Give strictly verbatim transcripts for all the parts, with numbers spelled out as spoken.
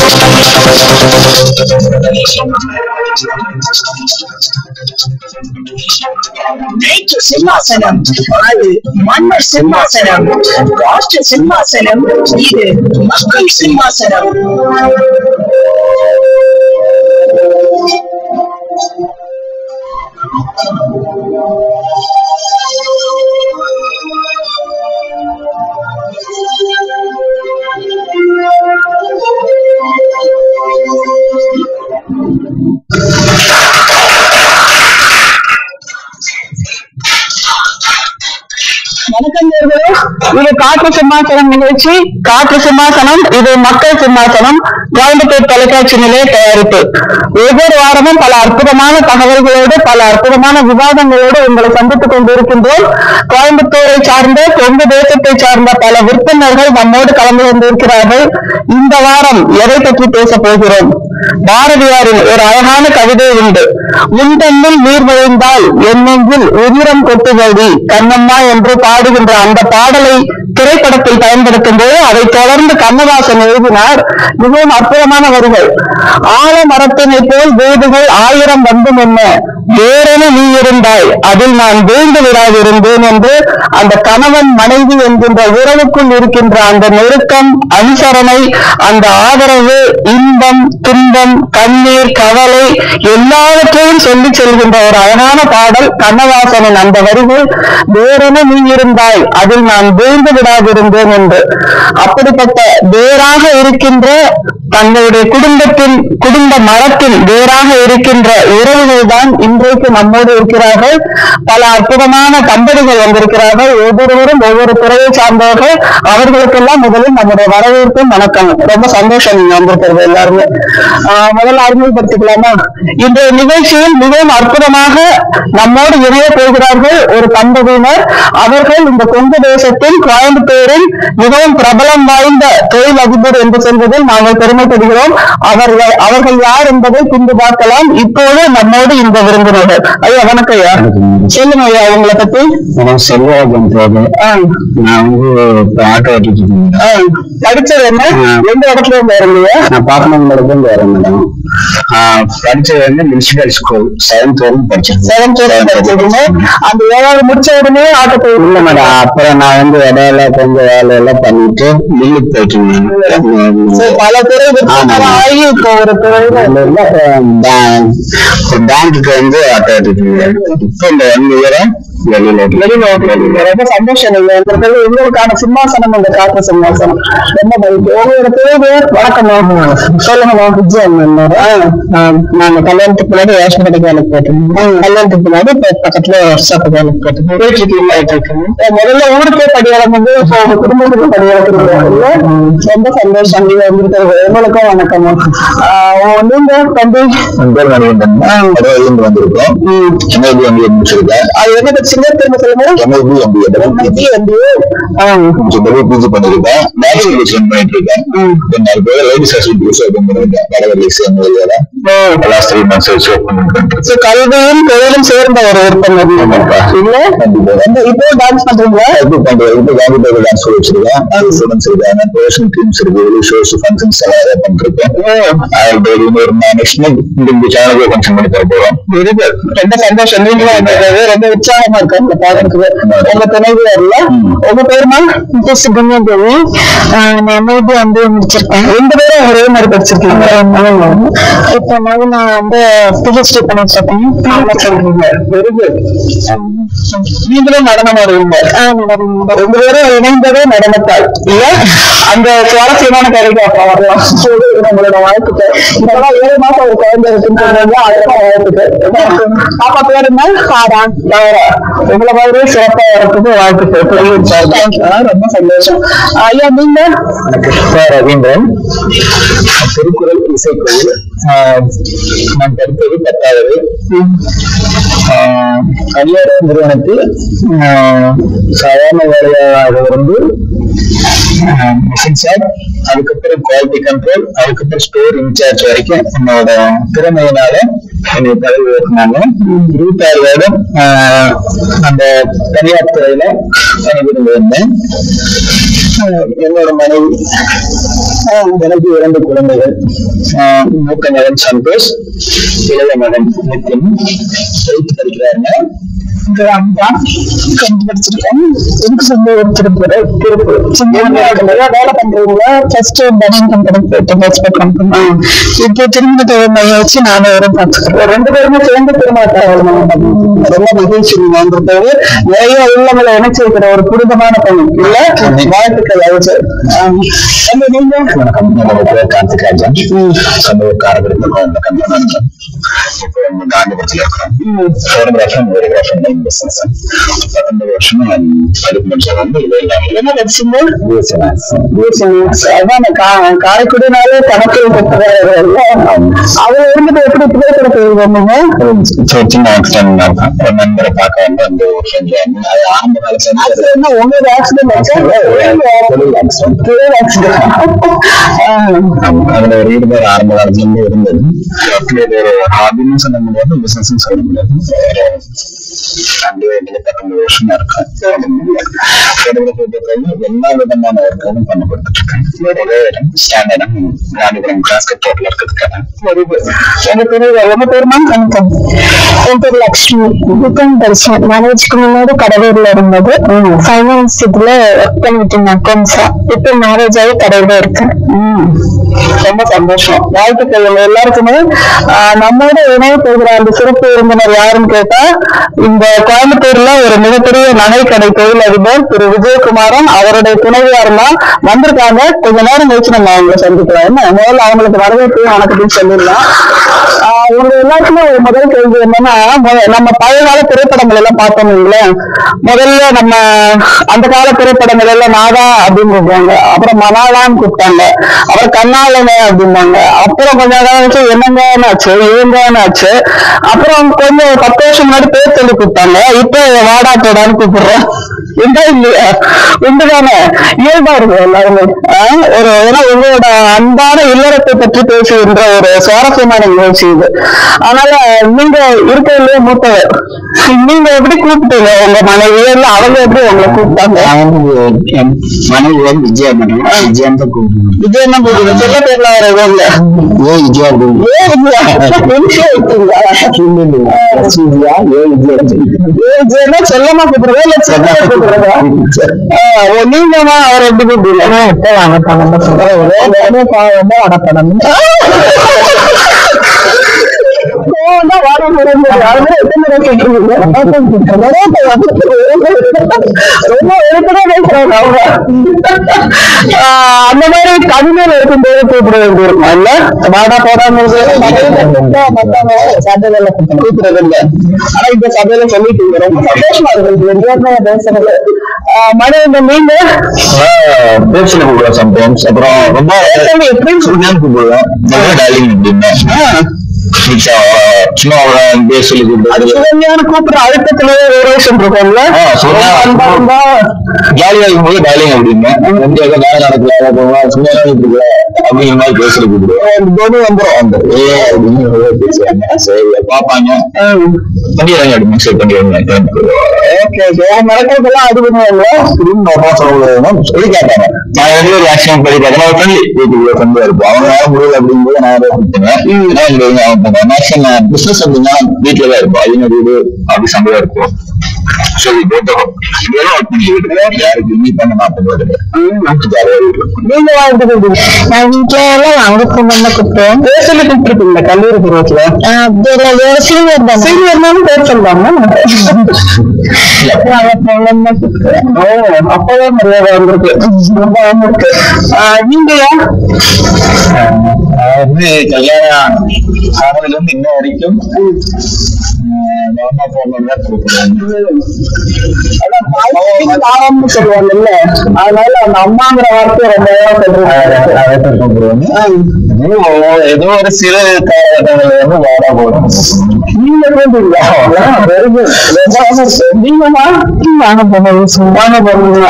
simmasanam அது மன்னர் simmasanam காஷ்ட simmasanam இது மக்கள் simmasanam இது காற்று சிம்மாசனம் நிகழ்ச்சி. காற்று சிம்மாசனம் இது மக்கள் சிம்மாசனம் கோயம்புத்தூர் தொலைக்காட்சி நிலைய தயாரிப்பு. ஒவ்வொரு வாரமும் பல அற்புதமான தகவல்களோடு பல அற்புதமான விவாதங்களோடு உங்களை சந்தித்துக் கொண்டிருக்கின்றோம். கோயம்புத்தூரை சார்ந்த கொங்கு தேசத்தை சார்ந்த பல விற்பனர்கள் நம்மோடு கலந்து கொண்டிருக்கிறார்கள். இந்த வாரம் எதை பற்றி பேச போகிறோம்? பாரதியாரின் ஒரு அழகான கவிதை உண்டு. உண்டென்னில் நீர் விழுந்தால் என்னெங்கில் உதிரம் கொட்டுவதி கண்ணம்மா என்று பாடுகின்ற அந்த பாடலை திரைப்படத்தில் பயன்படுத்தும் போது அதை தொடர்ந்து கண்ணதாசன் எழுதினார். மிகவும் அற்புதமான வரிகள். ஆழ மரத்தினை போல் வீடுகள் ஆயிரம் வந்தும் என்ன வேறென நீ இருந்தாய் அதில் நான் வீழ்ந்து விடாதிருந்தேன் என்று அந்த கணவன் மனைவி என்கின்ற உறவுக்குள் இருக்கின்ற அந்த நெருக்கம், அனுசரணை, அந்த ஆதரவு, இன்பம், துன்பம், கண்ணீர், கவலை எல்லாவற்றையும் சொல்லி செல்கின்ற ஒரு அழகான பாடல் கண்ணதாசனின் அந்த வரிகள். வேறென நீ இருந்தாய் அதில் நான் வீழ்ந்து விடாதிருந்தேன் என்று. அப்படிப்பட்ட வேறாக இருக்கின்ற தங்களுடைய குடும்பத்தின் குடும்ப மரத்தின் வேறாக இருக்கின்ற உறவுகள் தான் இன்றைக்கு நம்மோடு இருக்கிறார்கள். பல அற்புதமான தம்பதிகள் வந்திருக்கிறார்கள். ஒவ்வொருவரும் ஒவ்வொரு துறையை சார்ந்தவர்கள். அவர்களுக்கெல்லாம் முதலில் நம்முடைய வரவேற்பும் வணக்கம். ரொம்ப சந்தோஷம் நீங்க வந்திருக்கிறது எல்லாருமே. ஆஹ் முதல்ல அறிமுகப்படுத்திக்கலாமா? இன்றைய நிகழ்ச்சியில் மிகவும் அற்புதமாக நம்மோடு இணைய போகிறார்கள் ஒரு தம்பதியினர். அவர்கள் இந்த கொங்கு தேசத்தில் கோயம்புத்தூரில் மிகவும் பிரபலம் வாய்ந்த தொழில் அதிபர் என்று சொல்வதில் நாங்கள் பெருமைப்படுகிறோம். அவர்கள் அவர்கள் யார் என்பதை பின்பு பார்க்கலாம். இப்போது நம்மோடு இந்த விருந்தினர்கள். ஐயா வணக்கம் ஐயா. சொல்லுங்க ஐயா உங்களை பத்தி. செல்வராஜன் பேரு. நான் வந்து ஆட்டோ ஓட்டிட்டு இருக்கேன். படிச்சது என்ன? எந்த இடத்துல இருந்து வரலையா? நான் பாக்கணுங்கிறது இருந்து வரேன் மேடம். படிச்சது வந்து மியூசிக்கல் ஸ்கூல் செவன்த் வரைக்கும் படிச்சேன். செவன்த் வரைக்கும் படிச்சிருக்கீங்க. அந்த ஏழாவது முடிச்ச உடனே ஆட்டோ போய் இல்ல மேடம். அப்புறம் நான் வந்து இடையில கொஞ்சம் வேலை எல்லாம் பண்ணிட்டு மில்லுக்கு போயிட்டு இருந்தேன். பல துறை ஆகி இப்போ ஒரு பேங்குக்கு வந்து ஆட்டோ ஓட்டிட்டு இருக்கேன். இப்போ இந்த ஒன் இயரா வெளியில வெளியில ரொம்ப சந்தோஷம். உங்களுக்கான சிம்மாசனம் இந்த காற்று சிம்மாசனம் ரொம்ப மகிழ்ச்சி. உங்களோட பேர் வணக்கம். சொல்லுங்க. விஜயம். நாங்க கல்யாணத்துக்கு முன்னாடி ரேஷன் கடைக்கு வேலைக்கு போயிட்டோம். கல்யாணத்துக்கு முன்னாடி பக்கத்துல ஒர்க்ஷாப்புக்கு வேலைக்கு போயிட்டோம். முதல்ல ஊருக்கே படியாளம் வந்து குடும்பத்துக்கு படியாளத்துக்கு ரொம்ப சந்தோஷம். நீங்க வந்திருக்கிறது உங்களுக்கும் வணக்கம். நீங்க தம்பி வந்திருக்கோம். எம்ஏபி எம்பிஏ முடிச்சிருக்கேன். அது என்ன படிச்சீங்க? திரும்ப சொல்லுங்க. எம்ஏபி எம்பிஏ எம்பிஏ எம்பிஏ பிஜி பண்ணிருக்கேன். நேச்சுரல் பண்ணிட்டு இருக்கேன். நிறைய பேர் லேடிஸ் ஹாஸ்பிட்டல் பண்ணிருக்கேன். கல்வியும் தொழிலும் சேர்ந்த ஒரு விருப்பம் இல்ல? இப்போ டான்ஸ் பண்றீங்களா? எப்படி பண்றேன்? இப்போ காந்தி டான்ஸ் ஸ்கூல் வச்சிருக்கேன். ஸ்டூடெண்ட்ஸ் இருக்காங்க. ப்ரொஃபஷனல் டீம்ஸ் இருக்கு. ஷோஸ் ஃபங்க்ஷன்ஸ் எல்லாம் பண்ணிருக்கேன். இந்த சேனலுக்கு ஃபங்க்ஷன் பண்ணி தர போறோம். ரொம்ப சந்தோஷம். நீங்களும் ரொம்ப உற்சாகமா இருக்காங்க பாக்குறதுக்கு. உங்க துணைவியார்ல உங்க பேருமா? சுகன்யாதேவி. நான் எம்ஏபி எம்பிஏ முடிச்சிருக்கேன். ரெண்டு பேரும் ஒரே மாதிரி படிச்சிருக்கீங்க. இப்போ நான் வந்து பிஹெச்டி பண்ணிட்டு இருக்கேன். நீங்களும் நடனம் ஆடுவீங்க? ரெண்டு பேரும் இணைந்ததே நடனத்தால் இல்ல? அந்த சுவாரஸ்யமான கதைக்கு அப்ப வரலாம். உங்களோட வாழ்த்துக்கு இதெல்லாம் ஏழு மாசம் ஒரு குழந்தை இருக்குன்னு சொல்றாங்க. அதெல்லாம் வாழ்த்துக்கு. பாப்பா பேர் என்ன? சாரா. உங்களை மாதிரி சிறப்பா வரத்துக்கு வாழ்த்துக்கு. ரொம்ப சந்தோஷம். ஐயா நீங்க? ரவீந்திரன். திருக்குறள் இசைக்கோயில். நான் படித்தது பத்தாவது. தனியார் நிறுவனத்தில் சாதாரண வேலையாக இருந்து மிஷின் ஷாப், அதுக்கப்புறம் குவாலிட்டி கண்ட்ரோல், அதுக்கப்புறம் ஸ்டோர் இன்சார்ஜ் வரைக்கும் என்னோட திறமையினால என்னை பதவி உயர்த்தினாங்க. இருபத்தி ஆறு வருடம் அந்த தனியார் துறையில பணிபுரிந்து வந்தேன். என்னோட மனைவி, எனக்கு இரண்டு குழந்தைகள், மூத்த மகன் சந்தோஷ், இளைய மகன் நித்தின் எயித்து படிக்கிறாங்க. அம்மா கண்டுபிடிச்சிருக்கேன். எனக்கு சொந்த ஒரு திருப்பூர் திருப்பூர் வேலை பண்றீங்களா? ஃபர்ஸ்ட் பனியன் கம்பெனி போயிட்டு எக்ஸ்போர்ட் கம்பெனி. இப்போ திருமணத்தை வச்சு நானும் வரும் பார்த்துக்கிறேன். ரெண்டு பேருமே சேர்ந்து திருமணத்தை ரொம்ப மகிழ்ச்சி வந்திருக்கிறது. நிறைய உள்ளங்களை இணைச்சு வைக்கிற ஒரு புனிதமான பணி இல்ல. வாழ்த்துக்கள் அழைச்சு நீங்க கார்த்திகாஜா சமூக காரகத்துக்கும் இந்த கம்பெனி இப்போ காந்திபுரத்துல இருக்கிறோம். பத்தொன்பது வருஷம் படிப்பு முடிச்சது வந்து என்ன படிச்சுங்க? காரைக்குடினாலே கணக்கில் அவங்க இருந்துட்டு எப்படி புகைப்பட போயிருந்தீங்க? சின்ன ஆக்சிடென்ட் ஒரு நண்பரை பார்க்க வந்து அந்த ஒரு ஃப்ரெண்ட் ஆரம்ப காலத்துல உங்களுக்கு ஆக்சிடென்ட் அதுல ஒரு ஈடுபாடு ஆரம்ப காலத்துல இருந்து இருந்தது. ஒரு ஹாபின்னு சொல்ல முடியாது, பிசினஸ் சொல்ல முடியாது. பத்தொன்பது வருஷமா இருக்கேன். எல்லா விதமான ஒர்க்கும் பண்ண கொடுத்துட்டு இருக்கேன். ஒரே இடம் ஸ்டாண்டர்டம் காந்திபுரம் கிராஸ்கட் ரோட்ல இருக்கிறதுக்காக. என் பேரு என்ன பேருமா? என் பேர் லட்சுமி. பிகாம் படிச்சேன். மேரேஜ்க்கு முன்னாடி கடலூர்ல இருந்தது. ஃபைனான்ஸ் இதுல ஒர்க் பண்ணிட்டு இருந்தேன் அக்கௌண்ட்ஸா. இப்ப மேரேஜ் ஆகி கடையில இருக்கேன். ரொம்ப சந்தோஷம். வாழ்த்துக்கள் எல்லாருக்குமே. நம்மோட இணைய போகிற அந்த சிறப்பு விருந்தினர் யாருன்னு கேட்டா, இந்த கோயம்புத்தூர்ல ஒரு மிகப்பெரிய நகை கடை தொழிலதிபர் திரு விஜயகுமாரன், அவருடைய துணைவியாரெல்லாம் வந்திருக்காங்க. கொஞ்ச நேரம் கழிச்சு நம்ம அவங்களை சந்திக்கலாம். முதல்ல அவங்களுக்கு வரவேற்பு வணக்கத்தையும் சொல்லிடலாம். உங்க எல்லாருக்குமே ஒரு முதல் கேள்வி என்னன்னா, நம்ம பழைய கால திரைப்படங்கள் எல்லாம் பார்த்தோம் இல்லையா? முதல்ல நம்ம அந்த கால திரைப்படங்கள் எல்லாம் நாதா அப்படின்னு கூப்பிடுவாங்க, அப்புறம் மனாலான்னு கூப்பிட்டாங்க, அப்புறம் கண்ணாலனே அப்படின்னாங்க, அப்புறம் கொஞ்ச நேரம் என்னங்கன்னு ஆச்சு, இவங்கன்னு ஆச்சு, அப்புறம் கொஞ்சம் பத்து வருஷம் முன்னாடி பேர் சொல்லி கூப்பிட்டாங்க. இப்ப வாடா போடான்னு கூப்பிடுறோம். உண்டா இல்லையா? உண்டுதானே? இயல்பா இருக்கு எல்லாருமே. ஒரு ஏன்னா உங்களோட அன்பான இல்லறத்தை பற்றி பேசுகின்ற ஒரு சுவாரஸ்யமான நிகழ்ச்சி இது. அதனால நீங்க இருக்கிறதுலயே மூத்தவர், நீங்க எப்படி கூப்பிட்டீங்க உங்க மனைவி? அவங்க எப்படி உங்களை கூப்பிட்டாங்க? மனைவி வந்து விஜயா பண்ணுவோம். விஜயம் தான் கூப்பிடுவோம். விஜயம் தான் கூப்பிடுவோம். சொல்ல பேர்ல வர இல்ல. ஏ விஜயா ஏ விஜயா விஜயா செல்லமா கூப்பிடுறதா இல்ல செல்ல கூப்பிடுறதா? நீங்கம்மா அவர் எப்படி கூப்பிடுங்க? வாங்க பணம் சொல்றேன் பணம் அந்த மாதிரி கவிதையில இருக்கும்போது கூப்பிட வேண்டி இருக்கும் இல்ல? வாடா போடாம சபையில கூப்பிடுறது இல்ல. ஆனா இப்ப சபையில சொல்லிட்டு ரொம்ப சந்தோஷமா இருக்கு பேசுறது. மனைவி நீங்க பேச்சுல கூப்பிடுவோம் சம்டைம்ஸ். அப்புறம் ரொம்ப எப்படி கூப்பிடுவோம் சும்மா சொல்லி கூப்பிடுற அழுத்தத்திலேயே இருக்கும்ல. ஜாலியா இருக்கும்போது டாலிங் அப்படின்னு வேலை நடக்கல சும்மா அப்படிங்கிற மாதிரி பேசுறது கூப்பிடுவோம். வந்துடும் அந்த ஏ அப்படின்னு பேசுவாங்க. சரி பாப்பாங்க பண்ணிடுறாங்க அப்படி மிக்சர் பண்ணிடுவாங்க. Okay okay. நடக்கிறதெல்லாம் அது பண்ணுவாங்க சொல்லி கேட்டாங்க. நான் வந்து ஒரு ஆக்சிடென்ட் பண்ணி பார்த்தேன். ஃப்ரெண்ட்லி வீட்டுக்குள்ள ஃப்ரெண்டா இருப்போம். அவங்க முடியல அப்படிங்கும்போது நான் கொடுத்தேன். மேக்ஸிமம் நான் பிசினஸ் அப்படின்னா வீட்டுல தான் இருப்போம். அவங்க வீடு அப்படி சம்பளம் இருக்கும். சொல்லி போட்டோம் இதெல்லாம் ஒர்க் பண்ணி யாருக்கு மீட் பண்ண மாட்டேன். நீங்க வாழ்ந்துட்டு நான் வீட்டுல எல்லாம் அங்க பொண்ணு கூப்பிட்டோம். பேர் சொல்லி கூப்பிட்டுருக்கீங்க கல்லூரி பருவத்துல? சீனியர் தான். சீனியர்னாலும் பேர் சொல்லுவாங்க. அப்பதான் மரியாதை வந்திருக்கு. நீங்க வந்து கல்யாணம் ஆனதுல இருந்து இன்ன வரைக்கும் சொல்லுவாங்கல்ல, அதனால அந்த அம்மாங்கிற வார்த்தை ரொம்ப ஏதோ ஒரு சில காலகட்டங்கள் வந்து வாடா போடும். நீங்க நீங்கம்மா வாங்க போங்க வாங்க போறீங்களா?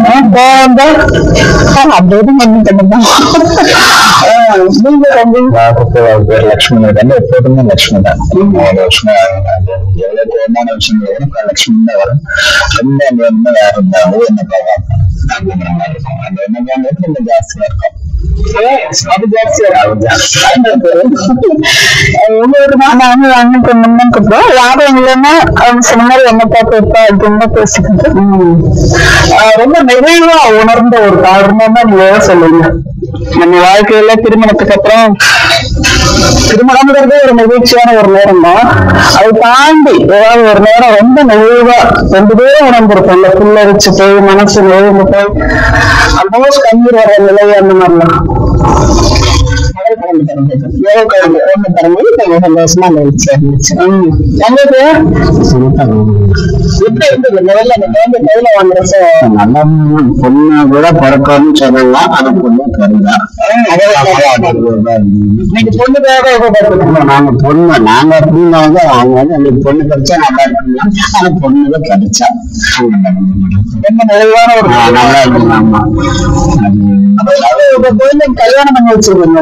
அப்படியே பண்ணிட்டு பேர் லட்சுமி வந்து எப்போதுமே லட்சுமி தான். லட்சுமி எவ்வளவு கோபமான விஷயங்கள் லட்சுமி தான் வரும். எந்த அங்க வந்து வேற இருந்தாலும் என்ன பார்க்கலாம் அப்படிங்கிற மாதிரி இருக்கும். அந்த கொஞ்சம் ஜாஸ்தியா இருக்கும். அது ஜாஸ்தியா உங்களுக்கு நான் அண்ணன் பொண்ணு கூப்பிடுவோம். யாரும் இல்லைன்னா அவங்க சொன்ன மாதிரி என்ன பார்த்து வைப்பா அப்படின்னு பேசிக்கிட்டு ரொம்ப நிறைவா உணர்ந்த ஒரு காரணமா நீங்க சொல்லுங்க. நம்ம வாழ்க்கையில திருமணத்துக்கு அப்புறம் திருமணம்ங்கிறது ஒரு நிகழ்ச்சியான ஒரு நேரம் தான். அதை தாண்டி ஏதாவது ஒரு நேரம் ரொம்ப நிறைவா ரெண்டு பேரும் உணர்ந்திருக்கும். இந்த புள்ள வச்சு போய் மனசு நெருங்கி போய் ஆல்மோஸ்ட் கண்ணீர் வர நிலை அந்த மாதிரிலாம் சந்தோஷமா இருந்துச்சு. எப்படி இருந்தது முதல்ல அந்த குழந்தை கையில வாங்குறச்ச? நல்லா பொண்ணு கூட பிறக்கணும்னு சொல்லலாம். ஆனா பொண்ணு கருதா இன்னைக்கு பொண்ணுக்காக எதிர்பார்த்துருக்கோம். நாங்க பொண்ணு நாங்க அப்படின்னா வந்து அவங்க வந்து அந்த பொண்ணு கிடைச்சா நல்லா இருக்குங்களா? ஆனா பொண்ணுதான் கிடைச்சா ரொம்ப நிறைவான ஒரு நல்லா இருக்குங்க. ஆமா குழந்தை கல்யாணம் பண்ணி வச்சிருக்கீங்க.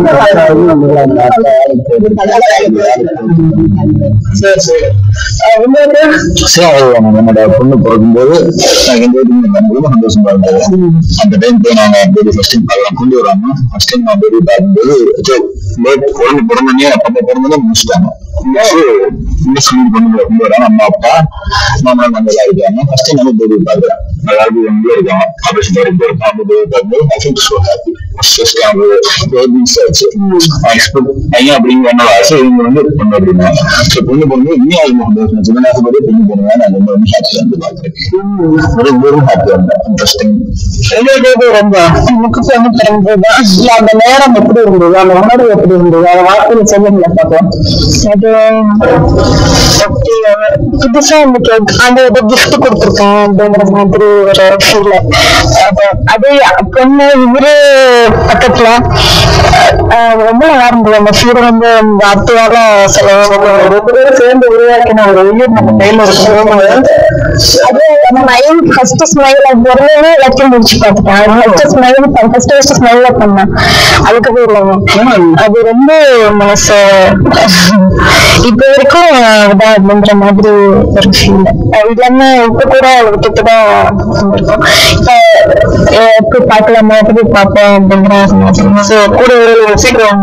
சரி சரி என்னோட பொண்ணு பிறக்கும்போது சந்தோஷமா இருந்தது. அந்த டைம் போய் நாங்க பேபி ஃபர்ஸ்ட் டைம் பார்க்கலாம் கொண்டு வராங்க. ஃபர்ஸ்ட் டைம் நான் பேபி பார்க்கும்போது குழந்தை பிறந்தனே அப்பா பிறந்ததே முடிச்சுட்டாங்க. கொண்டு கொண்டு வராங்க. அம்மா அப்பா மாமா நல்லா இருக்காங்க. ஃபர்ஸ்ட் டைம் வந்து பேபி பார்க்குறேன். எல்லாருக்கும் எங்கே இருக்காங்க. ஆபரேஷன் போயிருக்கோம். அந்த பேபி பார்க்கும்போது ஐ ஃபீல் சோ ஹாப்பி. பையன் அப்படிங்கிற என்ன ஆசை இவங்க வந்து பொண்ணு அப்படின்னா பொண்ணு பொண்ணு இன்னும் அவங்க சிவனாசப்படி பொண்ணு பொண்ணு நான் ரொம்ப ரொம்ப ஹாப்பியா வந்து பாக்குறேன். ரொம்ப ஹாப்பியா இருந்தேன். இன்ட்ரெஸ்டிங் ரொம்ப முக்கு பொண்ணு பிறந்ததுதான். அந்த நேரம் எப்படி இருந்தது? அந்த உணர்வு எப்படி இருந்தது? அந்த வார்த்தையில சொல்லுங்களா பார்க்கலாம். அது புதுசா இன்னைக்கு அந்த ஒரு கிஃப்ட் கொடுத்துருக்கேன் அப்படிங்கிற மாதிரி ஒரு ஃபீல். அது பொண்ணு இவரு பக்கத்துல ரொம்ப நல்லா இருந்தது. அந்த ஃபீல் வந்து இந்த அத்தையால சில ரெண்டு பேரும் சேர்ந்து உருவாக்கின ஒரு உயிர் நம்ம கையில இருக்கு. அது நம்ம மைண்ட் ஃபர்ஸ்ட் ஸ்மைல் உடனே எல்லாத்தையும் முடிச்சு பார்த்துட்டேன். First smile first first smile பண்ணேன். அதுக்கு இல்லைங்க அது ரொம்ப மனசு இப்ப வரைக்கும் இதான் அப்படின்ற மாதிரி ஒரு ஃபீல். இல்லைன்னா இப்ப கூட விட்டுட்டுதான் இருக்கும். இப்ப பார்க்கலாமா எப்படி பார்ப்போம் அப்படிங்கிற கூட சீக்கிரம்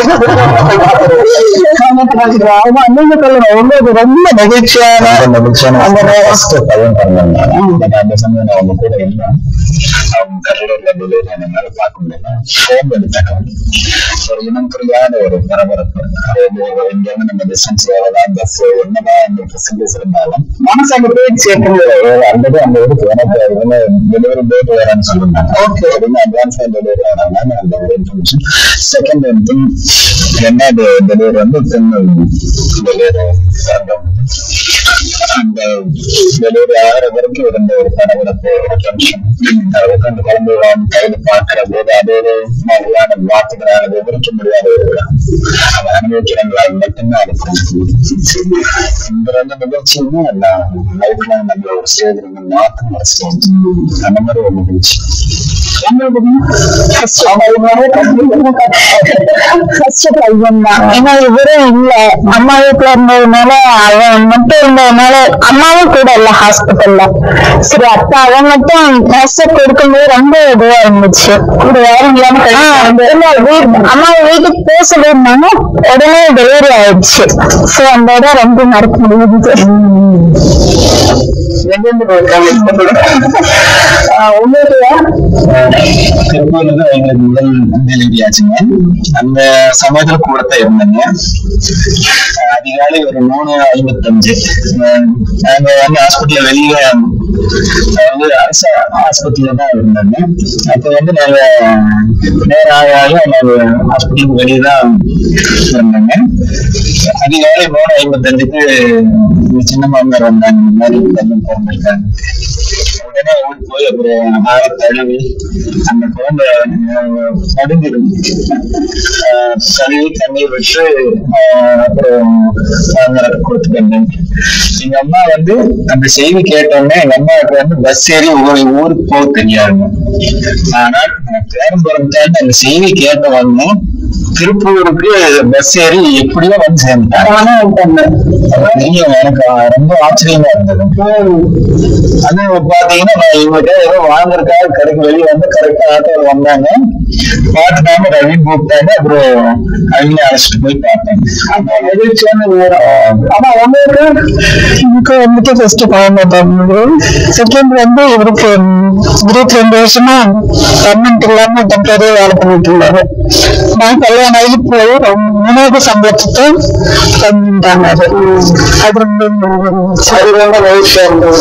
நீங்க சொல்லுங்க. ரொம்ப ரொம்ப நெகிழ்ச்சியான பையன் பண்ணாங்க. அந்த சமயம் அவங்க கூட இல்லை. அவங்க கல்லூரில என்னால பார்க்க முடியல. ஃபோன் எடுத்தாங்க. ஒரு இனம் புரியாத ஒரு பரபரப்பு. இங்க வந்து நம்ம டிஸ்டன்ஸ் எவ்வளவுதான் பஸ் என்னதான் அந்த ஃபெசிலிட்டிஸ் இருந்தாலும் மனசு அங்க போயிடுச்சு. அந்த அந்த ஊருக்கு எனக்கு டெலிவரி டேட் வேறான்னு சொல்லிருந்தாங்க. ஓகே அப்படின்னு அட்வான்ஸ் டெலிவரி வராங்க. அந்த இன்ஃபர்மேஷன் செகண்ட் திங் ரெண்டாவது டெலிவரி வந்து தென் டெலிவரி அந்த டெலிவரி ஆகிற வரைக்கும் இருந்த ஒரு பரபரப்பு ஒரு டென்ஷன். அந்த குழந்தை கையில பார்க்கிற போது அது ஒரு மாதிரியான வார்த்தைகளால் விவரிக்க முடியாத ஒரு அதை அனுபவிக்கிறவங்களால் மட்டும்தான் இருக்கும். இந்த ரெண்டு நிகழ்ச்சியுமே எல்லாம் லைஃப்ல நம்ம ஒரு ஸ்டேஜ் மாற்றம் அரசியல் அந்த மாதிரி ஒரு நிகழ்ச்சி. ஏன்னா இவரும் இல்ல அம்மா வீட்டுல இருந்ததுனால அவன் மட்டும் இருந்ததுனால அம்மாவும் கூட இல்ல ஹாஸ்பிட்டல்ல. சரி அப்ப அவன் மட்டும் நர்ஸ கொடுக்கும்போது ரொம்ப இதுவா இருந்துச்சு. கூட யாரும் இல்லாம அம்மா வீட்டுக்கு போக சொல்லியிருந்தாங்க. உடனே டெலிவரி ஆயிடுச்சு. சோ அந்த இடம் ரொம்ப மறக்க முடியுது. திருப்பூர்ல எங்களுக்கு முதல் டெலிவரி ஆச்சுங்க. அந்த சமயத்துல கூடத்தான் இருந்தேங்க. அதிகாலை ஒரு மூணு ஐம்பத்தஞ்சு நாங்க வந்து ஹாஸ்பிட்டல்ல வெளியில அதாவது அரசு ஹாஸ்பிட்டல்ல தான் இருந்தாங்க. அப்ப வந்து நாங்க நேரம் ஆக நாங்க ஹாஸ்பிட்டலுக்கு வெளியே தான் இருந்தாங்க. அதிகாலை மூணு ஐம்பத்தஞ்சுக்கு சின்ன மாமனார் வந்தாங்க. இந்த மாதிரி போயிருக்காங்க. உடனே ஓடி போய் அப்புறம் ஆற தழுவி அந்த குழந்தை நடுங்கிடும் கழுவி தண்ணீர் விட்டு அப்புறம் கொடுத்துட்டேன். எங்க அம்மா வந்து அந்த செய்தி கேட்டோன்னே எங்க அம்மாவுக்கு வந்து பஸ் ஏறி ஊருக்கு போக தெரியாதுங்க. ஆனால் பேரம்பரம் தாண்டி அந்த செய்தி கேட்ட உடனே திருப்பூருக்கு பஸ் ஏறி எப்படியோ வந்து சேர்ந்துட்டாங்க. நீங்க எனக்கு ரொம்ப ஆச்சரியமா இருந்தது. அது பாத்தீங்கன்னா நான் இவங்க ஏதோ வாங்குறதுக்காக கடைக்கு வெளியே வந்து கரெக்டா ஆட்டோ வந்தாங்க, பார்த்துட்டாங்க, ரவி கூப்பிட்டாங்க. அப்புறம் அவங்களே அழைச்சிட்டு போய் பார்த்தேன். மகிழ்ச்சியான நேரம். ஆனா உங்களுக்கு எனக்கு வந்துட்டு ஃபர்ஸ்ட் பழம், செகண்ட் வந்து இவருக்கு இருபத்தி ரெண்டு வருஷமா பர்மனன்ட் இல்லாம டெம்பரரியா வேலை பண்ணிட்டு இருந்தாரு. நான் கல்யாணம் ஆகி போய் மூணாவது சம்பளத்துக்கு பண்ணிட்டாங்க. அது ரொம்ப சரியான வயசா இருந்தது.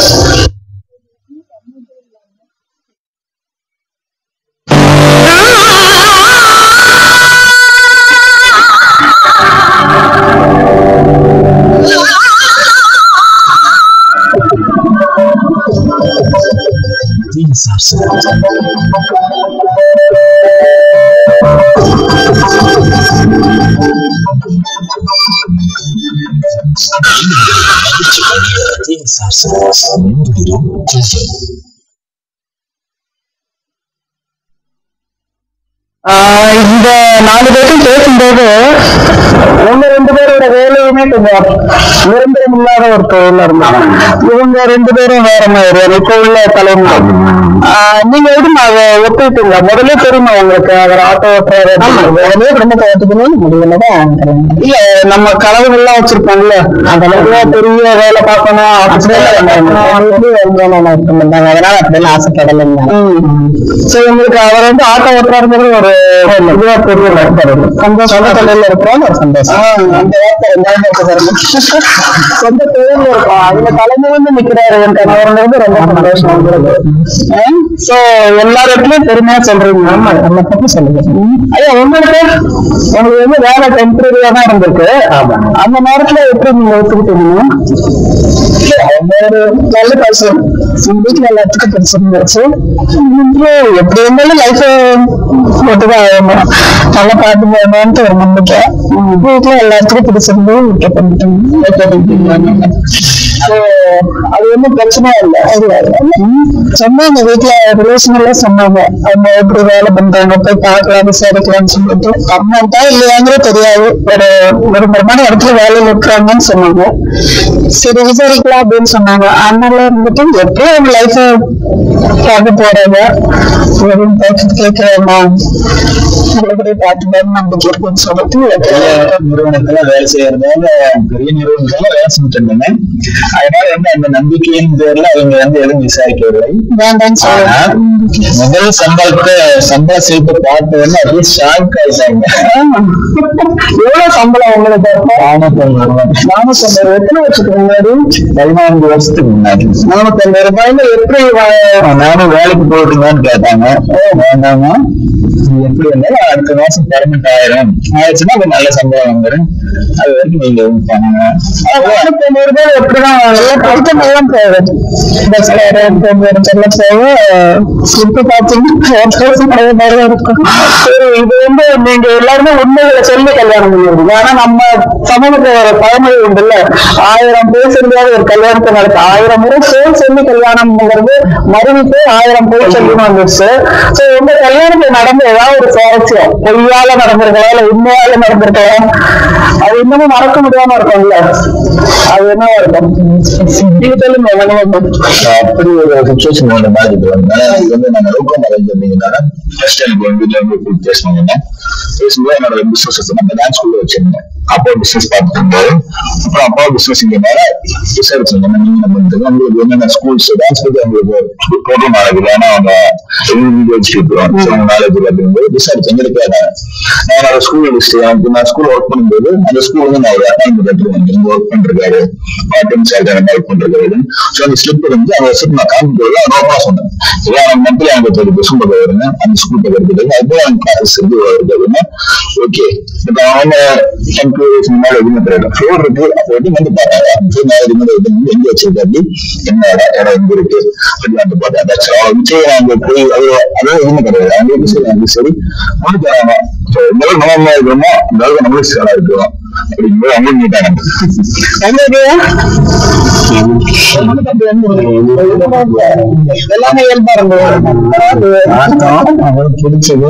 இந்த நாலு பேரும் பேசும்போது இவங்க ரெண்டு பேரோட வேலையுமே கொஞ்சம் நிரந்தரம் இல்லாத ஒரு தொழில் இருந்தாங்க. இவங்க ரெண்டு பேரும் வேற மாதிரி இப்ப உள்ள தலைமுறை. நீங்க எப்படி அதை ஒத்துக்கிட்டீங்க? முதல்ல தெரியுமா உங்களுக்கு அவர் ஆட்டோ ஓட்டுறாரு? உடனே குடும்பத்தை ஓட்டுக்கணும்னு முடியலதான். இல்ல நம்ம கனவுகள்லாம் வச்சிருப்பாங்கல்ல, அதெல்லாம் பெரிய வேலை பார்க்கணும், அதனால அப்படிலாம் ஆசைப்படலைங்க. சரி, உங்களுக்கு அவர் வந்து ஆட்டோ ஓட்டுறாருங்கிறது ஒரு இதுவா பெரிய சந்தோஷம். தொழில இருக்கிறோம் ஒரு சந்தோஷம். அந்த வார்த்தை ரெண்டாயிரம் சொந்த தொழில இருக்கும், அதுல தலைமையில நிக்கிறாரு என் கணவர்ல இருந்து ரொம்ப சந்தோஷம் வந்துருக்கு. சோ எல்லா இடத்துலயும் பெருமையா சொல்றீங்க. ஆமா, நம்ம பத்தி சொல்லுங்க. ஐயா, உங்களுக்கு உங்களுக்கு வந்து வேலை டெம்பரரியா தான் இருந்திருக்கு. அந்த நேரத்துல எப்படி நீங்க ஒத்துக்கிட்டீங்க? ஒரு நல்ல பர்சன், வீட்டுல எல்லாத்துக்கும் பிடிச்சிருந்துச்சு. எப்படி இருந்தாலும் லைஃப் ஒட்டுதான் ஆகணும், நல்லா பாட்டு போகணும்ட்டு ஒரு நம்பிக்கை. வீட்டுல எல்லாத்துக்கும் பிடிச்சிருந்து ஓகே பண்ணிட்டோம். அது ஒன்றும் பிரச்சனை இல்லை. சொன்னாங்க வீட்டுல ரிலேஷன் எல்லாம் சொன்னாங்க, அவங்க எப்படி வேலை பண்றாங்க, போய் பார்க்கலாம் விசாரிக்கலாம்னு சொல்லிட்டு. பர்மனண்டா இல்லையாங்கிற தெரியாது, ஒரு ஒரு மரமான இடத்துல வேலையில இருக்கிறாங்கன்னு சொன்னாங்க. சரி விசாரிக்கலாம் அப்படின்னு சொன்னாங்க. அதனால இருந்துட்டு எப்படி அவங்க லைஃப பார்க்க போறாங்க, கேட்கிறேம்மா நல்லபடியா பார்த்துதான் நம்பிக்கை இருக்குன்னு சொல்லிட்டு நிறுவனத்துல வேலை செய்யறதால பெரிய நிறுவனத்துல வேலை செஞ்சுட்டு இருந்தேன். அதனால என்ன அந்த நம்பிக்கையின் பேர்ல அவங்க வந்து எதுவும் விசாரிக்கவில்லை. வேண்டாம் சொல்ல முதல் சம்பளத்தை சம்பள சிரிப்பை பார்த்து வந்து அப்படியே ஷாக் ஆயிட்டாங்க. எவ்வளவு சம்பளம் உங்களுக்கு? நானூத்தி ஐம்பது. எத்தனை வருஷத்துக்கு முன்னாடி? பதினான்கு வருஷத்துக்கு முன்னாடி. நானூத்தி ஐம்பது ரூபாயில எப்படி நானும் வேலைக்கு போட்டுங்கன்னு கேட்டாங்க. வேண்டாமா, எப்படி இருந்தாலும் அடுத்த மாசம் பர்மனெண்ட் ஆயிரம் ஆயிடுச்சுன்னா அது நல்ல சம்பளம் வந்துடும், அது வரைக்கும் நீங்க பண்ணுங்க. நானூத்தி ஐம்பது ரூபாய் எப்படிதான் எல்லாம் போகுது. பஸ்ல எல்லாம் போக ஸ்லிப்பு பாத்தீங்கன்னா இருக்கும். சரி, இது வந்து நீங்க எல்லாருமே உண்மைகளை சொல்லி கல்யாணம் பண்ணிருக்கீங்க. ஆனா நம்ம சமூகத்துல ஒரு பழமொழி உண்டுல்ல, ஆயிரம் பேர் சொல்லியாவது ஒரு கல்யாணத்தை நடக்கும். ஆயிரம் முறை பேர் சொல்லி கல்யாணம்ங்கிறது மறுவிட்டு ஆயிரம் பேர் சொல்லி வந்துருச்சு. சோ உங்க கல்யாணத்துல நடந்த ஏதாவது ஒரு சுவாரஸ்யம் பொய்யால நடந்திருக்கலாம், இல்ல உண்மையால நடந்திருக்கலாம், அது இன்னமும் மறக்க முடியாம இருக்கும்ல, அது என்னவா இருக்கும்? அப்படி ஒரு சுச்சுவேஷன் ஒன்று பாதிட்டு வந்தேன். அது வந்து நாங்க லோக்கம் அடைஞ்சு அப்படிங்கிறனால ஃபர்ஸ்ட் எனக்கு வந்து வீட்டுல வந்து கூப்பிட்டு பேசினாங்க. பேசும்போது என்னோட பிசினஸ் நம்ம டான்ஸ் ஸ்கூல்ல வச்சிருந்தேன். அப்பா பிசினஸ் பார்த்துட்டு இருந்தாரு. அப்புறம் அப்பா பிசினஸ் இங்கனால விசாரிச்சாங்க, நீங்க நம்ம உங்களுக்கு என்னென்ன ஸ்கூல்ஸ் டான்ஸ் பத்தி அவங்களுக்கு போட்டோ நாலேஜ் இல்லை, ஏன்னா அவங்க வச்சுட்டு நாலேஜ் இல்லை அப்படிங்கும்போது விசாரிச்சு எங்களுக்கு கேட்டாங்க. நான் என்னோட ஸ்கூல் லிஸ்ட் எனக்கு நான் ஸ்கூல் ஒர்க் பண்ணும்போது அந்த ஸ்கூல் வந்து நான் ஒரு அப்பாயின்மெண்ட் எடுத்துருவேன், இங்க ஒர்க் பண்ணிருக்காரு, பார்ட் டைம் சேலரி ஒர்க் பண்ணிருக்காரு. ஸோ அந்த ஸ்லிப் இருந்து அந்த ஸ்லிப் நான் காமிக்கிறது நோக்கமா சொன்னேன். ஏன் மந்த்லி அவங்க தேர்ட்டி ஸ்கூல் வருங்க, அந்த ஸ்கூல் எடுத்துட்டு அதுவே அவங்க கிளாஸஸ் இருந்து வருதுன்னா ஓகே. இப்போ அவங்க எம்ப்ளாயிஸ் முன்னாடி எதுவுமே கிடையாது, ஃப்ளோர் இருக்கு. அப்போ வந்து வந்து பார்த்தாங்க எங்க வச்சிருக்காரு, என்ன இடம் இடம் எங்க இருக்கு அப்படி வந்து பார்த்தேன். விஜய் அவங்க போய் அது அதாவது எதுவுமே கிடையாது. அவங்களுக்கு சரி அவங்க சரி ஒண்ணு தராங்க. இந்த அளவுக்கு நம்ம இருக்கிறோமோ அந்த அளவுக்கு நம்மளுக்கு சேலா இருக்கிறோம். அப்படிங்கும்போது அவங்க நீட்டாங்க. எல்லாமே இயல்பா இருந்தது. பிடிச்சது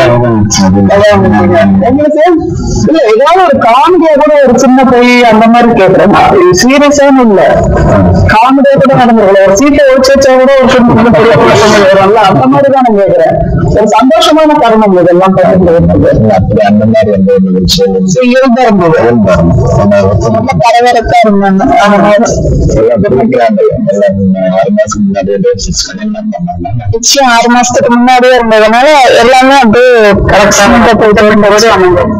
உங்களுக்கு இல்ல ஏதாவது ஒரு காமெடியா கூட ஒரு சின்ன போய் அந்த மாதிரி கேட்கறேன். சீரியஸான இல்ல, காமெடியா கூட நடந்துருக்கல. ஒரு சீட்டை ஒழிச்சு வச்சா கூட ஒரு வரல, அந்த மாதிரி தான் நான் கேட்கிறேன். ஒரு சந்தோஷமான தருணம் இதெல்லாம் அப்படி அந்த மாதிரி வந்து இயல்பா இருந்தது. ரொம்ப பரபரப்பா இருந்தாங்க. ஆறு மாசத்துக்கு முன்னாடியே இருந்ததுனால எல்லாமே அப்படியே கரெக்டா போயிட்டு இருந்தபோது அமைந்தது.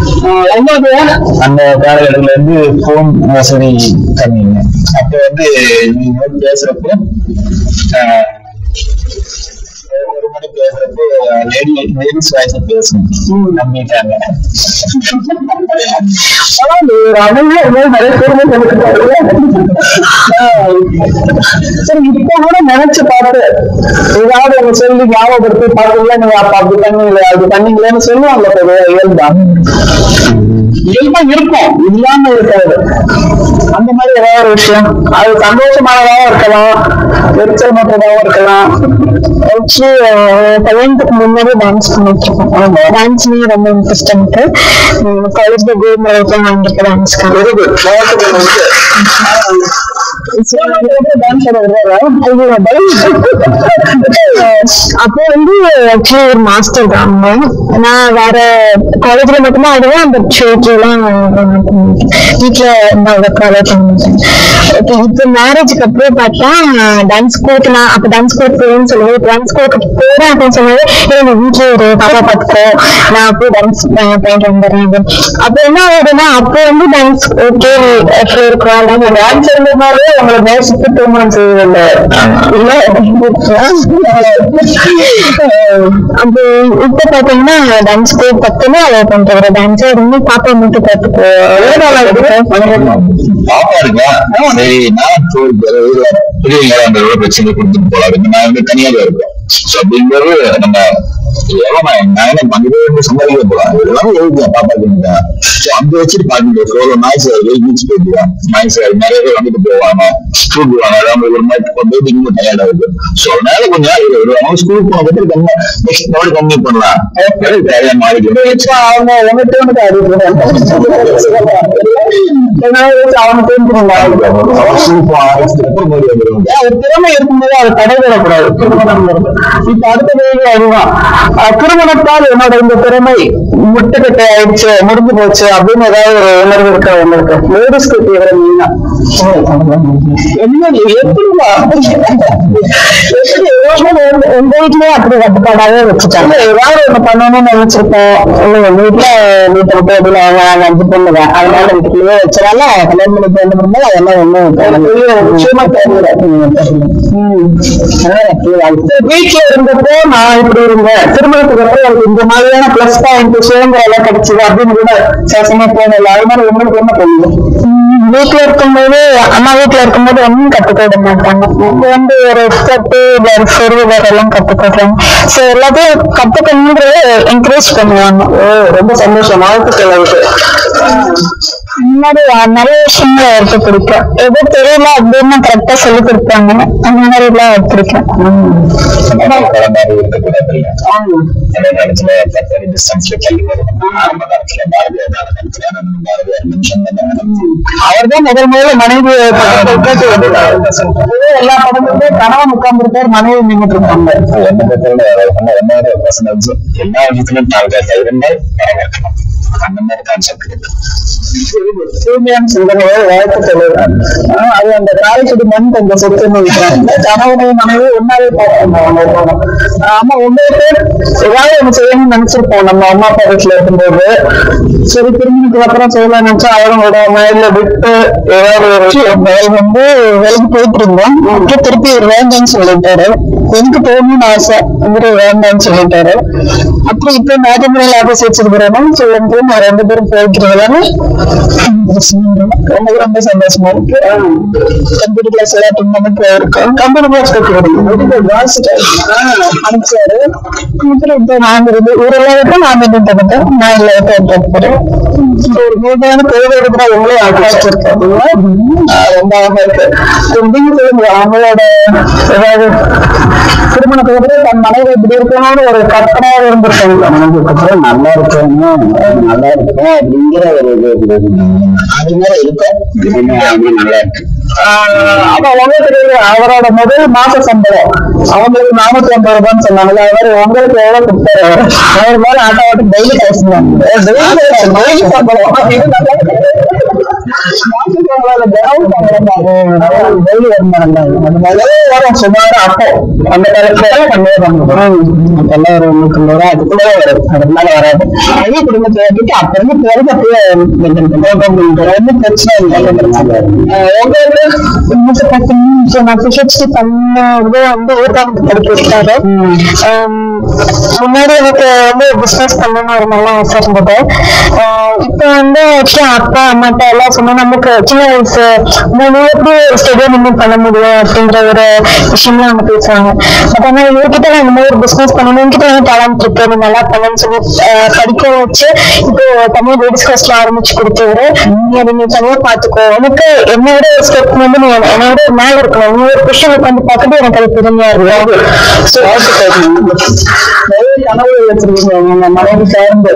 அந்த காலகட்டத்துல இருந்து போன் வசதி கம்மிங்க. அப்ப வந்து நீங்க பேசுறப்போ ஒரு மணி பேசுறப்போ லேடி லேடிஸ் வாய்ஸ் பேசணும் நம்பிட்டாங்க. சரி, இப்ப கூட நினைச்சு பார்த்து ஏதாவது அவங்க சொல்லி ஞாபகப்படுத்தி பாத்தீங்களா, நீங்க அப்ப அப்படி பண்ணீங்களே அப்படி பண்ணீங்களேன்னு சொல்லுவாங்க. இயல்பா இயல்பா இருக்கும், இல்லாம இருக்காது. அந்த மாதிரி ஏதாவது ஒரு விஷயம் அது சந்தோஷமானதாகவும் இருக்கலாம், எரிச்சல் மற்றதாகவும் இருக்கலாம். கல்யாணத்துக்கு முன்னாடி டான்ஸ் பண்ணிட்டு இருக்கோம். டான்ஸ்லயே ரொம்ப இன்ட்ரெஸ்ட் இருக்கு. காலேஜ்ல கோல்டு மெடல் வாங்கிருக்க டான்ஸ்க்கு. அப்போ வந்து ஆக்சுவலி ஒரு மாஸ்டர் தான். நான் வேற காலேஜ்ல மட்டும்தான் ஆடுவேன். அந்த ஷோக்கு எல்லாம் வீட்டுல ஃபாலோ பண்ணிட்டேன். இப்ப மேரேஜுக்கு அப்புறம் பார்த்தா டான்ஸ் ஸ்கூலுக்கு நான் அப்ப டான்ஸ் ஸ்கூலுக்கு போறேன்னு சொல்லுவேன். டான்ஸ் ஸ்கூலுக்கு போறேன் அப்படின்னு சொன்னாலே எங்க வீட்டுல ஒரு பாப்பா பார்த்துக்கோ, நான் அப்போ டான்ஸ் பண்ணிட்டு வந்துடுறேன். அப்ப என்ன ஆகுதுன்னா அப்போ வந்து டான்ஸ் ஓகே இருக்கும். டான்ஸ் இருந்ததுனாலே உங்களை நேசித்து திருமணம் செய்வதில்லை இல்ல. அப்போ இப்ப பாத்தீங்கன்னா டான்ஸ் ஸ்கூல் பக்கமே அலோ பண்ற டான்ஸ் இருந்து பாப்பா மட்டும் பார்த்துக்கோ. பாப்பா இருக்கா சரி, நான் பெரியவங்க அந்த பிரச்சனை கொடுத்துட்டு போலாம். நான் வந்து தனியாக இருக்கேன். அப்படிங்கிறது நம்ம சம்பாதிக்க போலாம். இதெல்லாம் எழுதியா பாப்பாக்கு அந்த வச்சுட்டு பாட்டு நாய்ஸ் போயிட்டுவான். நாய்ஸ் நிறைய பேர் வந்துட்டு போவாங்க, ஸ்கூல் போவாங்க. அவங்க ஒரு மாதிரி கொண்டு இன்னும் டயர்டா இருக்கு. ஸோ அதனால கொஞ்சம் நாள் வருவாங்க. ஸ்கூல் போன பத்தி கம்மி நெக்ஸ்ட் நோடு கம்மி பண்ணலாம். தேவையான மாறிட்டு அவங்க ஒன்னுட்டு வந்து அவன் திறமை இருக்கும்போது அதை தடைபடக்கூடாது. திருமணம் இப்ப அடுத்த வேலை அதுதான். திருமணத்தால் என்னோட இந்த திறமை முட்டுக்கட்டை ஆயிடுச்சு, முடிஞ்சு போச்சு அப்படின்னு ஏதாவது ஒரு உணர்வு இருக்க உங்களுக்கு? லேடிஸ்க்கு தீவிர மீனா என்ன எப்படிமா உங்க வீட்லயே அப்படி கட்டுப்பாடாவே வச்சுட்டாங்க. ஏதாவது ஒண்ணு பண்ணணும்னு நினைச்சிருப்போம். எங்க வீட்டுல வீட்டை விட்டு எப்படி அஞ்சு பொண்ணுதான், அதனால வீட்டுக்குள்ளேயே வச்சதால கல்யாணம் பண்ணி ரெண்டு பண்ணும்போது அதெல்லாம் ஒண்ணும் விஷயமா தெரியல. வீட்டுல இருந்தப்போ நான் இப்படி இருந்தேன், திருமணத்துக்கு அப்புறம் இந்த மாதிரியான பிளஸ் பாயிண்ட் சுதந்திரம் எல்லாம் கிடைச்சது அப்படின்னு கூட சேசமா போனல. அது மாதிரி உங்களுக்கு என்ன பண்ணுது? வீட்டுல இருக்கும்போது அம்மா வீட்டுல இருக்கும்போது ஒன்னும் கத்துக்க விட மாட்டாங்க. இங்க வந்து ஒரு ஸ்டெப்பு சொருவர் எல்லாம் கத்துக்கிறேன். சோ எல்லாத்தையும் கத்துக்கணுன்றது என்கரேஜ் பண்ணுவாங்க. ரொம்ப சந்தோஷம். வாழ்த்துக்கள் இருக்கு. முன்னாடி நிறைய விஷயங்களை எடுத்து பிடிக்கும். எது தெரியல அப்படின்னு கரெக்டா சொல்லி கொடுப்பாங்க. அந்த மாதிரி எல்லாம் எடுத்திருக்கேன். அவர்தான் முதல் முதல்ல மனைவி எல்லா படங்களுமே கணவன் உட்கார்ந்து இருக்காரு, மனைவி நின்றுட்டு இருக்காங்க. எல்லா விஷயத்திலும் அந்த மாதிரி கான்செப்ட் இருக்கு. தூய்மையான சிந்தனையை வாழ்க்கை சொல்லுறாங்க. அது அந்த காரைக்குடி மண் அந்த சொத்துன்னு வைக்கிறாங்க. கணவனையும் மனைவி ஒன்னாவே பார்ப்பாங்க. ஆமா, ஒன்பது பேர் ஏதாவது ஒண்ணு செய்யணும்னு நினைச்சிருப்போம் நம்ம அம்மா அப்பா வீட்டுல இருக்கும்போது. சரி, திருமணத்துக்கு அப்புறம் செய்யலாம் நினைச்சா அவங்களோட மயில விட்டு ஏதாவது ஒரு மேல் வந்து வேலைக்கு போயிட்டு இருந்தோம். திருப்பி ஒரு வேண்டான்னு சொல்லிட்டாரு. எனக்கு போகணும்னு ஆசை இவரு வேண்டாம்னு சொல்லிட்டாரு. அப்புறம் இப்ப மேட்ரிமோனியல் ஆபீஸ் வச்சிருக்கிறோம் சொல்லும் போது நான் ரெண்டு பேரும் போய்க்கிறதால ரொம்ப ரொம்ப சந்தோஷமா இருக்கு. கம்ப்யூட்டர் கிளாஸ் எல்லாம் டூர்னாமெண்ட் போயிருக்கோம். கம்ப்யூட்டர் கிளாஸ் அனுப்பிச்சாரு. அப்புறம் இப்ப நாங்க இருந்து ஒரு எல்லாருக்கும் நான் மெயின்டைன் பண்ணிட்டேன். நான் எல்லாருக்கும் போறேன். ஒரு மூணாவது கோவில் இருக்கிற உங்களே ஆக்கிருக்காங்க. ரொம்ப அழகா இருக்கு. அவங்களோட ஏதாவது திருமணத்துக்கு தன் மனைவி இப்படி இருக்கணும்னு ஒரு கற்பனையாக இருந்திருக்காங்க. மனைவிக்கு நல்லா இருக்கணும் நல்லா இருக்கும் அப்படிங்கிற ஒரு இது அது மாதிரி இருக்கும். நல்லா இருக்கு. அப்ப உங்களுக்கு தெரியுது அவரோட முதல் மாச சம்பளம் அவங்களுக்கு நானூத்தி ஐம்பது ரூபான்னு சொன்னாங்க. அவர் உங்களுக்கு எவ்வளவு கொடுத்தாரு? அவர் மேல ஆட்டோ ஆட்டோ டெய்லி பேசுனாங்க. டெய்லி சம்பளம் சுமார் அப்போ அந்த காலத்துல கண்ணே எல்லாம் ஒரு நூத்தி ரூபா அதுக்குள்ள வரும். அதனால வராது. அதே குடும்பத்தை வச்சுட்டு அப்ப இருந்து பிறகு அப்படியே ஒன்னும் பிரச்சனை இல்லை. உங்களுக்கு பாத்தீங்கன்னா நான் பிஹெச்டி பண்ணது வந்து ஊர்காமத்து படிக்க வச்சாரு. முன்னாடி எனக்கு வந்து பிசினஸ் பண்ணணும்னு ஒரு நல்ல ஆசை இருந்தது. இப்ப வந்து அப்பா அம்மாட்ட எல்லாம் சொன்னா நமக்கு சின்ன வயசு மூணு எப்படி ஸ்டெடியம் இன்னும் பண்ண முடியும் அப்படிங்கிற ஒரு விஷயம்லாம் அவங்க பேசுவாங்க. பட் ஆனா இவர்கிட்ட நான் இந்த மாதிரி ஒரு பிசினஸ் பண்ணணும் என்கிட்ட எனக்கு டேலண்ட் இருக்கு நீ நல்லா பண்ணணும்னு சொல்லி படிக்க வச்சு இப்போ தமிழ் லேடிஸ் ஹாஸ்டல் ஆரம்பிச்சு கொடுத்தவரு. நீ அதை நீ தனியா பாத்துக்கோ உனக்கு என்னோட ஸ்டெப் வந்து நீ என்னோட மேல இருக்கணும் நீ ஒரு விஷயம் உட்காந்து பார்க்கறது எனக்கு அது பெருமையா இருக்கு. கனவு வச்சிருக்கீங்க மனைவி சேர்ந்து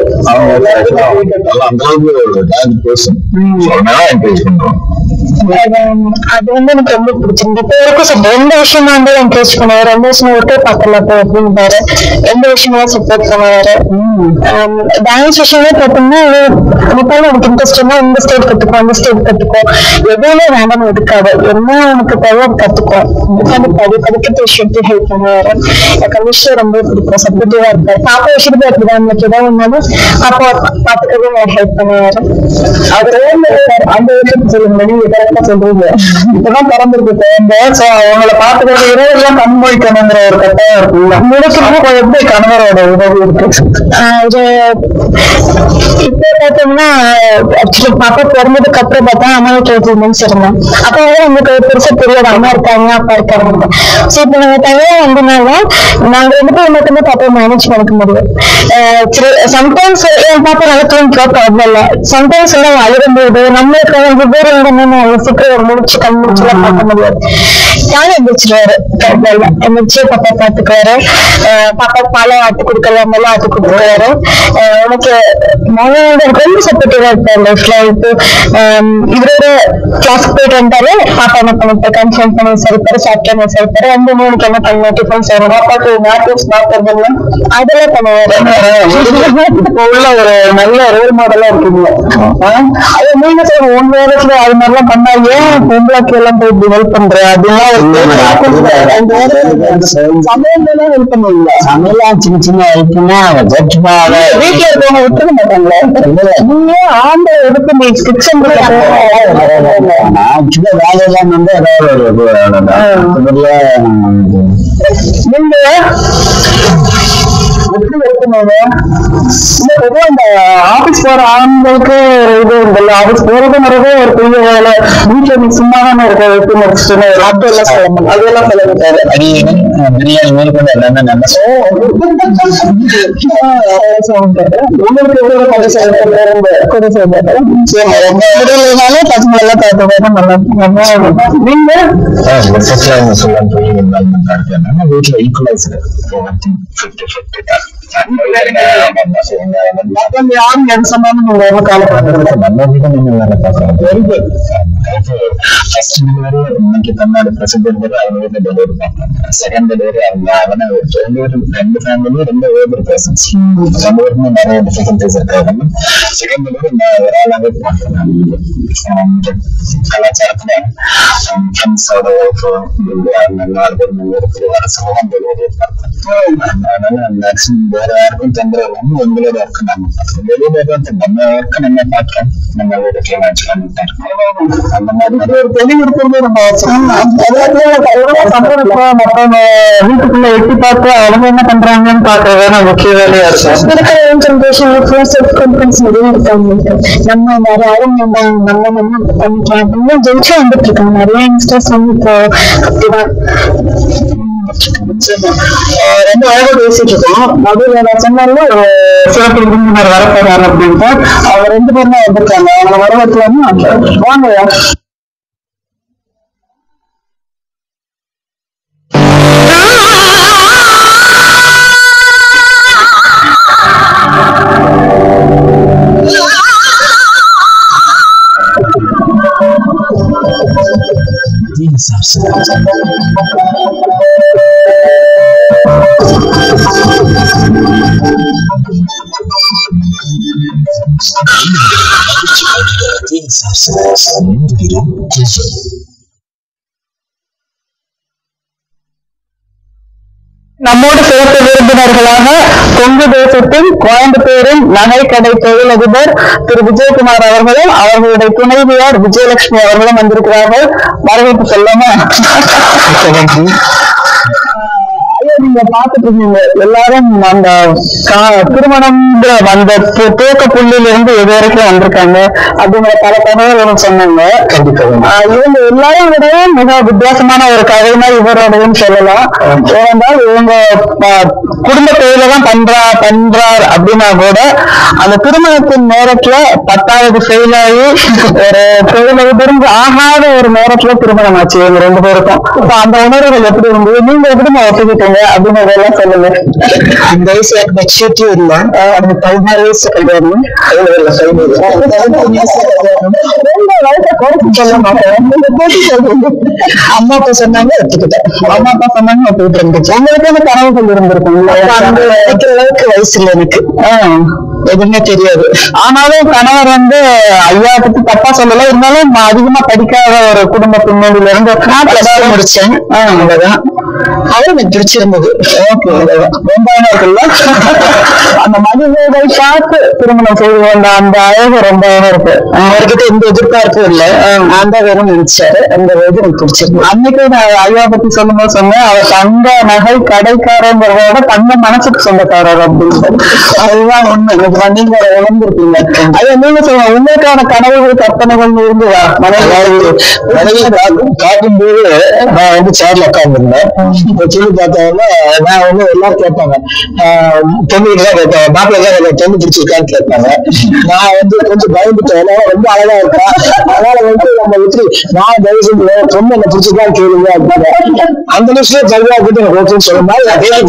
அது வந்து எனக்கு ரொம்ப பிடிச்சிருக்கு. இப்ப வரைக்கும் சார் எந்த விஷயமா இருந்தாலும் என்கரேஜ் பண்ணுவாரு. எந்த விஷயம் ஒட்டே பார்க்கல அப்படின்பாரு. எந்த விஷயமா சப்போர்ட் பண்ணுவாரு. டான்ஸ் விஷயமே பார்த்தோம்னா இப்போவும் எனக்கு இன்ட்ரெஸ்ட் இருந்தா இந்த ஸ்டேட் கத்துக்கோ அந்த ஸ்டேட் கத்துக்கோ எதுவுமே வேண்டாம் இருக்காது. என்ன உனக்கு தேவை கத்துக்கோ உட்காந்து படி படிக்கிறது விஷயத்தையும் ஹெல்ப் பண்ணுவாரு. எனக்கு அந்த விஷயம் ரொம்ப பிடிக்கும். சப்போர்ட்டிவா இருப்பாரு. பாப்பா விஷயத்துல அப்படிதான் நம்மளுக்கு ஏதாவது ஒன்னாலும் பாப்பா பாத்துக்கவே ஹெல்ப் பண்ணுவாரு. அவர் அந்த விஷயத்த சொல்லுங்க நீங்க கரெக்டா சொல்றீங்க. இப்பதான் பிறந்திருக்கு குழந்தை. சோ அவங்களை பாத்துக்கிறது இரவெல்லாம் கண்மொழிக்கணுங்கிற ஒரு கட்டாயம் இருக்குல்ல. உங்களுக்கு எப்படி கணவரோட உதவி இருக்கு? இப்ப பாத்தோம்னா ஆக்சுவலி பாப்பா பிறந்ததுக்கு அப்புறம் பார்த்தா அம்மா வீட்டுல மனுஷன் இருந்தேன். அப்ப உங்களுக்கு பெருசா தெரியாது அம்மா இருக்காங்க அப்பா இருக்காங்க. சோ இப்ப நாங்க தனியா வந்தனால நாங்க ரெண்டு பேரும் மட்டும்தான் பாப்பா மேனேஜ் பண்ணிக்க முடியும். சம்டைம்ஸ் என் பாப்பா நல்லா தூங்கிக்கோ ப்ராப்ளம் இல்ல. சம்டைம்ஸ் எல்லாம் அழுகும்போது நம்மளுக்கு வெவ்வேறு சீக்கிரம் முடிச்சு கண் முடிச்சு எல்லாம் பார்க்க முடியாது. யாரும் எந்திரிச்சிருவாரு எந்திரிச்சு பாப்பா பாத்துக்குவாரு. பாப்பா பாலை ஆட்டு கொடுக்கலாம் எல்லாம் ஆட்டு கொடுத்துருவாரு. உனக்கு ரொம்ப சப்போர்ட்டிவா இருப்பாரு லைஃப்ல. இப்போ இவரோட கிளாஸ்க்கு போயிட்டு வந்தாலே பாப்பா என்ன பண்ணிட்டு கன்ஃபார்ம் பண்ணி சரிப்பாரு சாப்பிட்டு சரிப்பாரு வந்து மூணுக்கு என்ன பண்ண டிஃபன் செய்யணும் பாப்பாக்கு நாட்டு சாப்பிடுறது அதெல்லாம் பண்ணுவாரு. இப்போ உள்ள ஒரு நல்ல ரோல் மாடலா இருக்குங்க. அது நீங்க சொல்ற ஒன் நேரத்துல அது மாதிரிலாம் பண்ணா ஏன் பொம்பளைக்கு எல்லாம் போய் இப்படி ஹெல்ப் பண்ற அப்படின்னா சமையல் ஹெல்ப் பண்ணுவீங்க. சமையலாம் சின்ன சின்ன ஹெல்ப்னா வீட்டுல இருக்கவங்க விட்டுக்க மாட்டாங்களே. நீங்க ஆண்ட எடுத்து நீ கிச்சன் நான் சின்ன வேலையெல்லாம் வந்து நீங்க எப்படி இருக்கணும். பொதுவா இந்த ஆபீஸ் போற ஆண்களுக்கு இது இல்ல. ஆபீஸ் போறதுங்கிறது ஒரு பெரிய வேலை. வீட்டுல நீ சும்மாதானே இருக்க வெட்டி முடிச்சுட்டு அதெல்லாம் சொல்லணும் அதெல்லாம் சொல்ல மாட்டாரு. பிரியாணி மேற்கொண்டு எல்லாமே நல்லா உங்களுக்கு எவ்வளவு கொடை செய்யறாலும் பசங்க எல்லாம் பார்த்து நல்லா நீங்க வீட்டுல ஈக்குவலைஸ் யாரும் எது சொன்னாலும் நீங்க காலப்படுறது தமிழ்நாடு பிரசிடென்ட் அவங்க வீட்டுல டெலிவரி பண்ணாங்க. செகண்ட் டெலிவரி அவங்க அவனை ரெண்டு பேரும் ரெண்டு ஃபேமிலியும் ரெண்டு ஓவர் பர்சன்ஸ் ரெண்டு பேருக்குமே நிறைய டிஃபிகல்டிஸ் இருக்காங்க. செகண்ட் டெலிவரி ஒரு ஆளாவே பண்றாங்க. கலாச்சாரத்துல ஃப்ரெண்ட்ஸோட நாலு பேர் மூணு பேருக்கு வர சமூகம் டெலிவரி பார்த்தேன். அதனால மேக்சிமம் வேற யாருக்கும் தொந்தரவு இல்லாம எங்களோட ஒர்க் நம்ம வெளியில நம்ம ஒர்க்க நம்ம பார்க்கலாம், நம்ம வீட்டுல வச்சுக்கலாம். அந்த மாதிரி ஒரு தெளிவு இருக்கிறது நம்ம வீட்டுக்குள்ள எட்டி பார்த்து அவங்க என்ன பண்றாங்கன்னு பாக்குறது முக்கிய வேலையா நம்ம வேற யாரும் நம்ம நம்ம ஜெயிச்சு வந்துட்டு இருக்காங்க. நிறைய யங்ஸ்டர்ஸ் வந்து இப்போ அப்படிதான் ரெண்டு அழகா பேசிட்டு இருக்கோம். நடுவில் நான் சொன்னாலும் ஒரு சிறப்பு விருந்தினர் வரப்போறாரு அப்படின்ட்டு அவங்க ரெண்டு பேரும் தான் வந்திருக்காங்க. அவங்க வரவேற்கலாம்னு வாங்க. நம்மோடு சிறப்பு விருந்தினர்களாக கொங்கு தேசத்தின் கோயம்புத்தூரின் நகைக்கடை தொழிலதிபர் திரு விஜயகுமார் அவர்களும் அவர்களுடைய துணைவியார் விஜயலட்சுமி அவர்களும் வந்திருக்கிறார்கள். வரவேற்பு சொல்லாம நீங்க பாத்துட்டு இருக்கீங்க எல்லாரும் அந்த திருமணம்ங்கிற அந்த துவக்க புள்ளியில இருந்து எது வரைக்கும் வந்திருக்காங்க அப்படிங்கிற பல தகவல்களும் சொன்னாங்க. இவங்க எல்லாரும் விட மிக வித்தியாசமான ஒரு கதைனா இவரோடையும் சொல்லலாம். ஏனென்றால் இவங்க குடும்ப தொழில தான் பண்றா பண்றார் அப்படின்னா கூட அந்த திருமணத்தின் நேரத்துல பத்தாவது ஃபெயில் ஆகி ஒரு தொழிலதிபர் ஆகாத ஒரு நேரத்துல திருமணம் ஆச்சு இவங்க ரெண்டு பேருக்கும். அந்த உணர்வுகள் எப்படி இருந்தது, நீங்க எப்படி ஒத்துக்கிட்டீங்க அப்படின்னு எல்லாம் சொல்லுங்க. அந்த வயசு மெச்சூரிட்டி இல்ல, அந்த பதினாறு வயசு கல்யாணம் சொல்ல மாட்டேன். அம்மா அப்பா சொன்னாங்க ஒத்துக்கிட்டேன், அம்மா அப்பா சொன்னாங்க ஒத்துக்கிட்டு இருந்துச்சு. உங்களுக்கு கனவுகள் இருந்திருக்கும் நினைக்கிற அளவுக்கு வயசு இல்லை எனக்கு, எதுவுமே தெரியாது. ஆனாலும் கணவர் வந்து ஐயா பத்தி தப்பா சொல்லல, இருந்தாலும் அதிகமா படிக்காத ஒரு குடும்ப பின்னணியில இருந்து நான் முடிச்சேன். அவ்வளவுதான். அவரும் எனக்கு பிடிச்சிருந்தது. ரொம்ப இருக்குல்ல அந்த மனிதர்களை பார்த்து திருமணம் செய்து வந்த அந்த அழகு ரொம்ப இருக்கு. அவர்கிட்ட எந்த எதிர்பார்ப்பும் இல்லை, அந்த வேறும் நினைச்சாரு. அந்த இது எனக்கு பிடிச்சிருக்கு. அன்னைக்கு நான் ஐயா பத்தி சொல்லும் போது சொன்னேன், அவர் தங்க நகை கடைக்காரங்கிறதோட தங்க மனசுக்கு சொந்தக்காரர் அப்படின்னு. அதுதான் உண்மை. நீங்க இழந்திருப்பீங்க. ஐயா நீங்க சொல்லுங்க, உங்களுக்கான கனவுகள் கற்பனைகள் இருந்துதா? மனைவி காட்டும் போது நான் வந்து சேர்ல உட்கார்ந்துருந்தேன். இப்ப சொல்லி பார்த்தாங்கன்னா நான் வந்து எல்லாரும் கேட்பாங்க, பொண்ணுகிட்டு தான் கேட்பாங்க, மாப்பிள்ளை தான் பொண்ணு பிடிச்சிருக்கான்னு கேட்பாங்க. நான் வந்து கொஞ்சம் பயந்துட்டேன், ரொம்ப அழகா இருக்கா, அதனால வந்து நம்ம விட்டு நான் தயவு செஞ்சு பொண்ணு என்ன பிடிச்சிருக்கான்னு கேளுங்க அப்படின்னு. அந்த நிமிஷம் ஜல்வா கிட்ட எனக்கு ஓகேன்னு சொல்லும் போது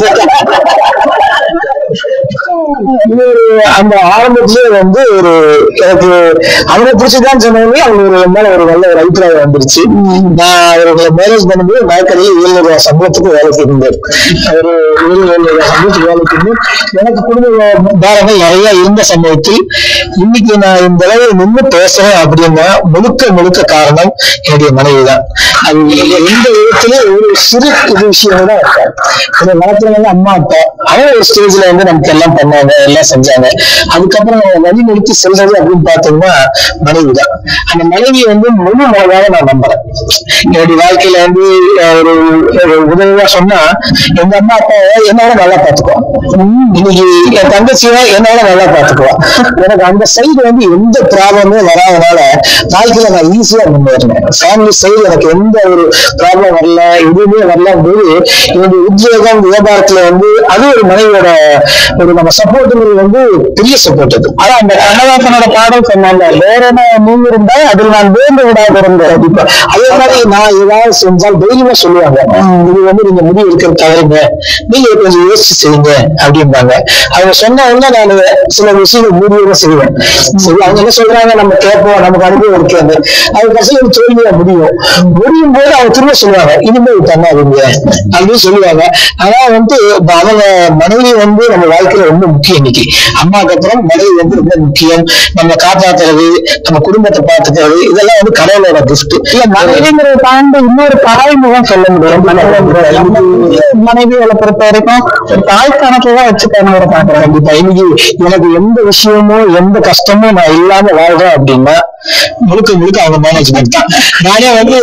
அந்த ஆரம்பத்திலேயே வந்து ஒரு எனக்கு அவங்க பிடிச்சதான்னு சொன்னவங்க அவங்க ஒரு மேல ஒரு நல்ல ஒரு அபிப்பிராயம் வந்துருச்சு. நான் அவர்களை மேரேஜ் பண்ணும்போது மயக்கடையில ஏழு ரூபாய் சம்பளத்துக்கு வேலை செய்திருந்தேன். ஒரு ஏழு ஏழு ரூபாய் சம்பளத்துக்கு வேலை செய்து எனக்கு குடும்ப பாரங்கள் நிறைய இருந்த சமயத்தில் இன்னைக்கு நான் இந்த அளவு நின்று பேசுறேன் அப்படின்னா முழுக்க முழுக்க காரணம் என்னுடைய மனைவி தான். அது எந்த விதத்துல ஒரு சிறு விஷயம் தான் இருக்காது. வளர்த்துல வந்து அம்மா அப்பா அவங்க ஒரு ஸ்டேஜ்ல வந்து நமக்கு எல்லாம் பண்ணாங்க, எல்லாம் செஞ்சாங்க. அதுக்கப்புறம் வழி நிறுத்தி செல்றது அப்படின்னு பார்த்தோம்னா மனைவி தான். அந்த மனைவி வந்து முழு மனதாக நான் நம்புறேன். என்னுடைய வாழ்க்கையில வந்து ஒரு உதவியா சொன்னா எங்க அம்மா அப்பா என்னோட நல்லா பாத்துக்குவான், இன்னைக்கு என் தங்கச்சியா என்னோட நல்லா பாத்துக்குவான். எனக்கு அந்த சைடு வந்து எந்த ப்ராப்ளமே வராதனால வாழ்க்கையில நான் ஈஸியா முன்னேறினேன். ஃபேமிலி சைடு எனக்கு எந்த ஒரு ப்ராப்ளம் வரல, எதுவுமே வரல போது என்னுடைய உத்தியோகம் வியாபாரத்துல வந்து அது ஒரு மனைவியோட ஒரு நம்ம சப்போர்ட்டுங்கிறது வந்து பெரிய சப்போர்ட். அது ஆனா அந்த கண்ணதாசனோட பாடல் சொன்னாங்க, வேற என்ன நீங்க இருந்தா அதில் நான் வேண்டு விடாது இருந்தேன். கண்டிப்பா அதே மாதிரி நான் ஏதாவது செஞ்சால் தைரியமா சொல்லுவாங்க, இது வந்து நீங்க முடிவு இருக்கிறது தவறுங்க, நீங்க கொஞ்சம் யோசிச்சு செய்யுங்க அப்படிம்பாங்க. அவங்க சொன்ன உடனே நான் சில விஷயங்கள் முடிவுதான் செய்வேன். சரி அவங்க என்ன சொல்றாங்க நம்ம கேட்போம், நமக்கு அனுபவம் இருக்காது. அது கடைசியில் தோல்வியா முடியும். முடியும் போது அவங்க திரும்ப சொல்லுவாங்க இனிமேல் பண்ணாதீங்க அப்படின்னு சொல்லுவாங்க. ஆனா வந்து அவங்க மனைவி வந்து நம்ம வாழ்க்கையில ரொம்ப முக்கியம் இன்னைக்கு. அம்மாவுக்கு அப்புறம் மனைவி வந்து ரொம்ப முக்கியம். நம்ம காப்பாத்துறது, நம்ம குடும்பத்தை பார்த்துக்கிறது, இதெல்லாம் வந்து கடவுளோட கிஃப்ட். இல்ல மனைவிங்கிறத தாண்டி இன்னொரு தாய்முகம் சொல்ல முடியும். மனைவிகளை பொறுத்த வரைக்கும் ஒரு தாய் கணக்குதான் வச்சு கணவரை பாக்குறேன். கண்டிப்பா இன்னைக்கு எனக்கு எந்த விஷயமும் எந்த கஷ்டமும் நான் இல்லாம வாழ்றேன் அப்படின்னா முழுக்க முழுக்க அவங்க மேனேஜ்மெண்ட் தான். நானே வந்து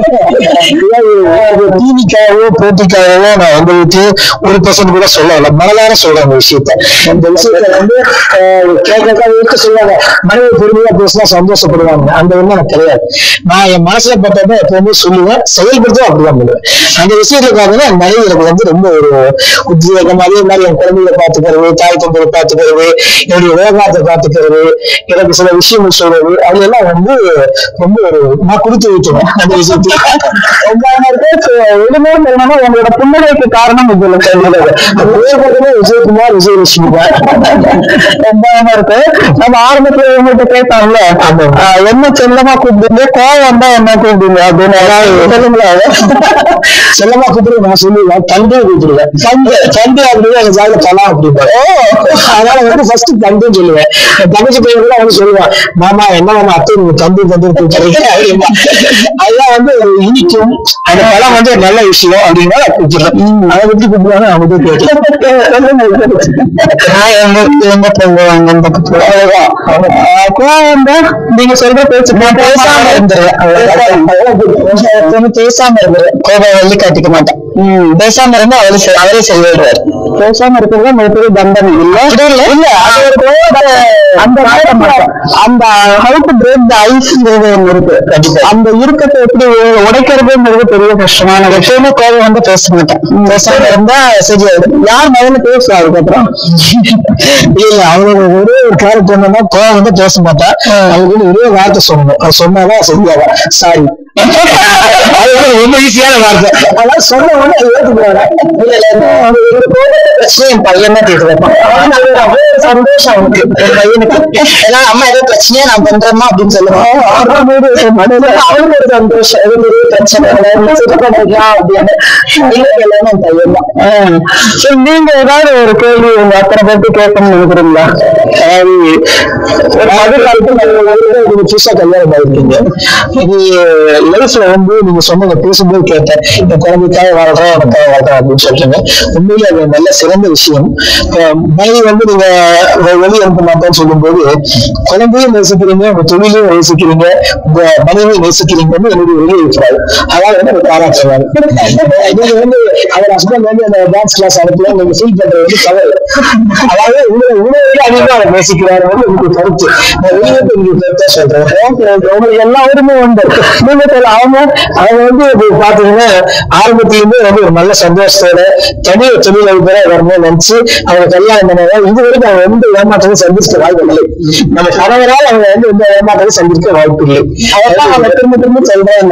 டிவிக்காகவோ போட்டிக்காகவோ நான் வந்து ஒரு பர்சன்ட் கூட சொல்லல, மனதார சொல்றேன் அந்த விஷயத்த. அந்த விஷயத்த வந்து கேட்க சொல்லுவாங்க, மனைவி பொறுமையா பேசினா சந்தோஷப்படுவாங்க, அந்த ஒண்ணு எனக்கு கிடையாது. நான் என் மனசுல பட்டதை எப்பவுமே சொல்லுவேன், செயல்படுத்தும் அப்படிதான் பண்ணுவேன். அந்த விஷயத்துல பாத்தீங்கன்னா என் மனைவி எனக்கு வந்து ரொம்ப ஒரு உத்வேகம். அதே மாதிரி என் குழந்தைகளை பாத்துக்கிறது, தாய் தந்தையை பாத்துக்கிறது, என்னுடைய விவகாரத்தை பாத்துக்கிறது, எனக்கு சில விஷயங்கள் சொல்றது, அது எல்லாம் வந்து ரொம்ப ஒரு நான் கொடுத்து வைக்கிறேன் அந்த விஷயத்துல. எதுவுமே சொல்லணும்னா உங்களோட புன்னகைக்கு காரணம் இதுல விஜயகுமார் விஜயலட்சுமி தான் ரொம்ப இருக்கு. நம்ம ஆரம்பத்துல இவங்கள்ட்ட கேட்டோம்ல, என்ன செல்லமா கூப்பிடுங்க, கோவம் வந்தா என்ன கூப்பிடுங்க அப்படின்னு சொல்லுங்களா? செல்லமா கூப்பிடுறது நான் சொல்லுவேன், தந்தையை கூப்பிடுவேன். தந்தை தந்தை அப்படின்னு எங்க ஜாதியில கலாம் அப்படின்பாரு. அதனால வந்து ஃபர்ஸ்ட் தந்தைன்னு சொல்லுவேன். தங்கச்சி பையன் கூட வந்து சொல்லுவான், மாமா என்ன மாமா அத்தை நீங்க தந்தை தந்தை கூப்பிடுறீங்க அப்படின்னா. அதெல்லாம் வந்து இனிக்கும், அந்த பழம் வந்து ஒரு நல்ல விஷயம் அப்படின்னா கூப்பிடுறேன். அதை பத்தி கூப்பிடுவாங்க அவங்க கேட்கலாம். நீங்க சொல்ற பேச்சு பேசாம இருந்துருவேன், பேசாம இருந்துருவேன், கோபம் வந்து காட்டிக்க மாட்டேன். உம் பேசாம இருந்தா அவரு அவரே செல்வாரு. பேசாம இருக்கிறது மிகப்பெரிய தண்டனை இல்ல இல்ல அந்த அந்த ஹவு டு பிரேக் த ஐஸ்ங்கிறது ஒண்ணு இருக்கு. அந்த இறுக்கத்தை எப்படி உடைக்கிறதுங்கிறது பெரிய கஷ்டமான விஷயமே. கோபம் வந்து பேச மாட்டேன், பேசாம இருந்தா சரியாயிடும். யார் முதல்ல பேசுவா அதுக்கப்புறம்? இல்ல அவரோட ஒரே ஒரு கேரக்டர் என்னன்னா கோபம் வந்து பேச மாட்டேன், அவங்களுக்கு ஒரே வார்த்தை சொல்லணும், அது சொன்னாதான் சரியாவா சாரி. அது வந்து ரொம்ப ஈஸியான வார்த்தை, அதான் சொன்ன உடனே அது ஏற்றுக்குவாங்க. என் பையன் தான் கேட்குறேன், சந்தோஷம் அவனுக்கு என் பையனுக்கு. ஏன்னா அம்மா ஏதோ பிரச்சனையா நான் பண்றேம்மா அப்படின்னு சொல்லுவான், அவனுக்கு ஒரு சந்தோஷம், எது பெரிய பிரச்சனை அப்படின்னு எல்லாமே என் பையன் தான். நீங்க ஏதாவது ஒரு கேள்வி உங்க அத்தனை பேருக்கு கேட்கணும்னு நினைக்கிறீங்களா? நீங்க புதுசா கல்யாணம் ஆயிருக்கீங்க, இது லைஃப்ல வந்து நீங்க சொன்னதை பேசும்போது கேட்டேன், இந்த குழந்தைக்காக வாழ்றோம் எனக்காக வாழ்றோம் அப்படின்னு சொல்றீங்க. உண்மையிலே அது நல்ல சிறந்த விஷயம். மனைவி வந்து நீங்க வெளியே அனுப்ப மாட்டேன்னு சொல்லும் போது குழந்தையும் நேசிக்கிறீங்க, உங்க தொழிலையும் நேசிக்கிறீங்க, உங்க மனைவியும் நேசிக்கிறீங்கன்னு என்னுடைய வெளியே இருக்கிறாரு. அதாவது வந்து எனக்கு பாராட்டுறாரு. நீங்க வந்து அவர் ஹஸ்பண்ட் வந்து அந்த டான்ஸ் கிளாஸ் அனுப்பல, நீங்க ஃபீல் பண்றது வந்து தவறு. அதாவது உங்களை உணவுக்கு அதிகமா அவர் நேசிக்கிறாரு வந்து உங்களுக்கு கருத்து. நான் வெளியே உங்களுக்கு கருத்தா சொல்றேன். உங்களுக்கு எல்லா உரிமை உண்டு. நீங்க அவங்க அவங்க வந்து பாத்தீங்கன்னா ஆரம்பத்திலுமே வந்து ஒரு நல்ல சந்தோஷத்தோட தனிய தொழில் அதிபரா வரணும்னு நினைச்சு அவங்க கல்யாணம் பண்ணாங்க. இது வரைக்கும் அவங்க எந்த ஏமாற்றமும் சந்திக்க வாய்ப்பு இல்லை. நம்ம கணவரால் அவங்க வந்து எந்த ஏமாற்றமும் சந்திக்க வாய்ப்பு இல்லை. அதெல்லாம் அவங்க திரும்ப திரும்ப சொல்றாங்க.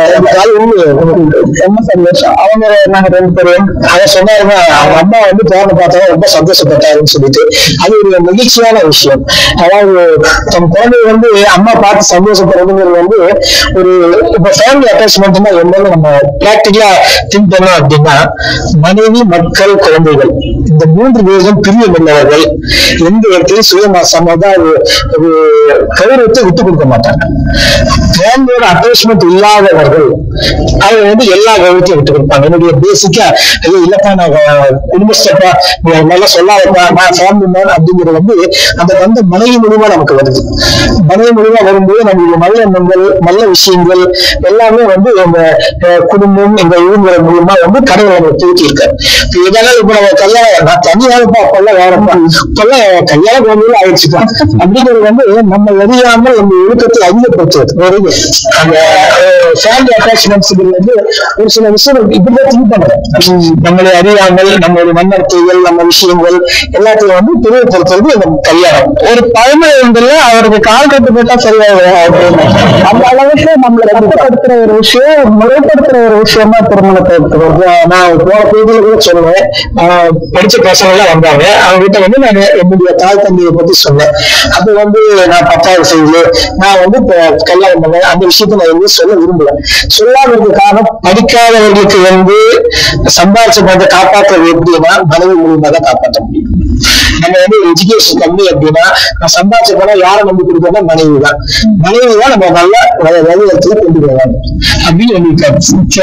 ரொம்ப சந்தோஷம். அவங்க நாங்க ரெண்டு பேரும் அதை சொன்னாருங்க, அவங்க அம்மா வந்து பேரை பார்த்தாங்க ரொம்ப சந்தோஷப்பட்டாருன்னு சொல்லிட்டு அது ஒரு மகிழ்ச்சியான விஷயம். அதாவது தம் குழந்தை வந்து அம்மா பார்த்து சந்தோஷப்படுறதுங்கிறது வந்து ஒரு இப்ப ஃபேமிலி அட்டாச்மெண்ட்னா என்னன்னு நம்ம பிராக்டிகலா திங்க் பண்ணோம் அப்படின்னா மனைவி, மக்கள், குழந்தைகள் இந்த மூன்று பேரும் பிரியமில்லவர்கள் எந்த இடத்திலும் சுயமாசமா தான் ஒரு கௌரவத்தை விட்டு கொடுக்க மாட்டாங்க. ஃபேமிலியோட அட்டாச்மெண்ட் இல்லாதவர்கள் அவங்க வந்து எல்லா கௌரவத்தையும் விட்டு கொடுப்பாங்க. என்னுடைய பேசிக்கா ஐயோ இல்லப்பா நான் குடும்பஸ்டப்பா நல்லா சொல்லாதப்பா நான் ஃபேமிலி மேன் அப்படிங்கிறது வந்து அந்த வந்து மனைவி மூலியமா நமக்கு வருது. மனைவி மூலியமா வரும்போது நம்மளுடைய நல்ல எண்ணங்கள், நல்ல விஷயங்கள் எல்லாமே வந்து எங்க குடும்பம் எங்க இவங்க மூலமா வந்து கடவுளை நம்ம தூக்கி இருக்காரு. இதனால இப்ப நம்ம கல்யாணம் நான் தனியாகப்பா அப்பெல்லாம் வேறப்பா இப்பெல்லாம் கல்யாணம் குழந்தைகள் ஆயிடுச்சுக்கலாம் அப்படிங்கிறது வந்து நம்ம எரியாமல் நம்ம ஒழுக்கத்தை அதிகப்படுத்துவது. அந்த ஃபேமிலி அட்டாச்மெண்ட்ஸ் வந்து ஒரு சில விஷயங்கள் இப்படிதான் திங்க் பண்றேன். நம்மளை அறியாமல் நம்மளுடைய மன்னர்த்தைகள் நம்ம விஷயங்கள் எல்லாத்தையும் வந்து தெரியப்படுத்துறது இந்த கல்யாணம். ஒரு பழமை ஒன்றுல அவருக்கு கால் கட்டுப்பட்டா சரியாகும் அப்படின்னு அந்த அளவுக்கு நம்மளை கட்டுப்படுத்துற ஒரு விஷயம், முறைப்படுத்துற ஒரு விஷயமா திருமணத்தை எடுத்துக்கணும். நான் போன பேஜில கூட சொல்லுவேன், படிச்ச பசங்க எல்லாம் வந்தாங்க, அவங்க கிட்ட வந்து நான் என்னுடைய தாய் தந்தையை பத்தி சொன்னேன். அப்ப வந்து நான் பத்தாவது செய்து நான் வந்து இப்ப கல்யாணம் பண்ணேன். அந்த விஷயத்த நான் வந்து சொல்ல விரும்பல. சொல்லாததுக்கு காரணம் படிக்காதவர்களுக்கு வந்து சம்பாதிச்ச பணத்தை காப்பாற்றுறது எப்படின்னா மனைவி மூலியமா தான் காப்பாற்ற முடியும். நம்ம வந்து எஜுகேஷன் கம்மி அப்படின்னா நான் சம்பாதிச்ச பணம் யாரை நம்பி கொடுக்கணும்னா மனைவி தான். மனைவி தான் நம்ம நல்லா வழிவகத்துல கொண்டு போவாங்க அப்படின்னு சொல்லியிருக்காரு.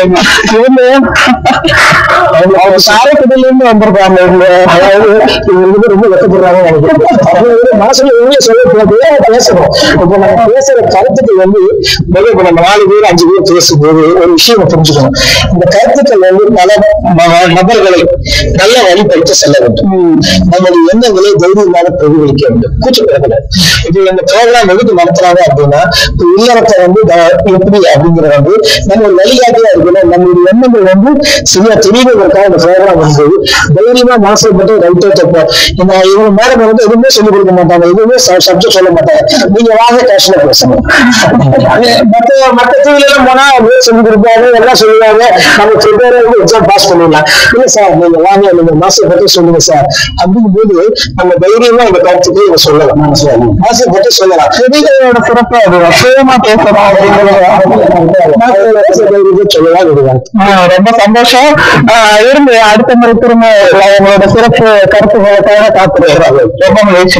அவங்க சாரைக்கடையில இருந்து வந்திருக்காங்க. அதாவது இவங்க ரொம்ப வெட்டப்படுறாங்க நினைக்கிறேன். மனசுல எவ்வளவு சொல்ல பேசணும். இப்ப நம்ம பேசுற கருத்துக்கள் வந்து இப்ப நம்ம நாலு பேர் அஞ்சு பேர் பேசும்போது ஒரு விஷயம் புரிஞ்சுக்கணும். இந்த கருத்துக்கள் வந்து பல நபர்களை நல்ல வழிபடுத்த செல்ல வேண்டும். நம்மளுடைய எண்ணங்களை தைரியமாக பிரதிபலிக்க வேண்டும். கூச்சப்படக்கூடாது. இப்ப இந்த ப்ரோக்ராம் எதுக்கு நடத்துறாங்க அப்படின்னா இப்ப இல்லறத்தை வந்து எப்படி அப்படிங்கிற வந்து நம்ம ஒரு வழிகாட்டியா இருக்கணும். நம்மளுடைய எண்ணங்கள் வந்து சரியா தெரியுவதற்காக இந்த ப்ரோக்ராம் வந்து தைரியமா மாசப்பட்டு ரைட்டோ தப்போம். இவங்க மேடம் வந்து எதுவுமே சொல்லிக் கொடுக்க மாட்டாங்க, எதுவுமே சப்ஜெக்ட் சொல்ல மாட்டாங்க. நீங்க வாங்க கேஷ்ல பேசணும். மற்ற மற்ற டிவிலாம் போனா சொல்லிக் கொடுப்பாங்க, எல்லாம் சொல்லுவாங்க. நம்ம ப்ரிப்பேர் வந்து எக்ஸாம் பாஸ் பண்ணிடலாம். இல்ல சார் நீங்க வாங்க நீங்க மாசப்பட்டு சொல்லுங்க சார் அப்படிங்கும் போது நம்ம தைரியமா இந்த கருத்துக்கு இவங்க சொல்லலாம். மாசப்பட்டு சொல்லலாம். செடிகளோட சிறப்பு அது சுயமா பேசணும் அப்படிங்கிறது சொல்லலாம். ரொம்ப சந்தோஷம். இருந்து அடுத்த முறை திரும்ப அவங்களோட சிறப்பு கருத்துக்களுக்காக காத்துக்கிறாங்க. ரொம்ப மகிழ்ச்சி.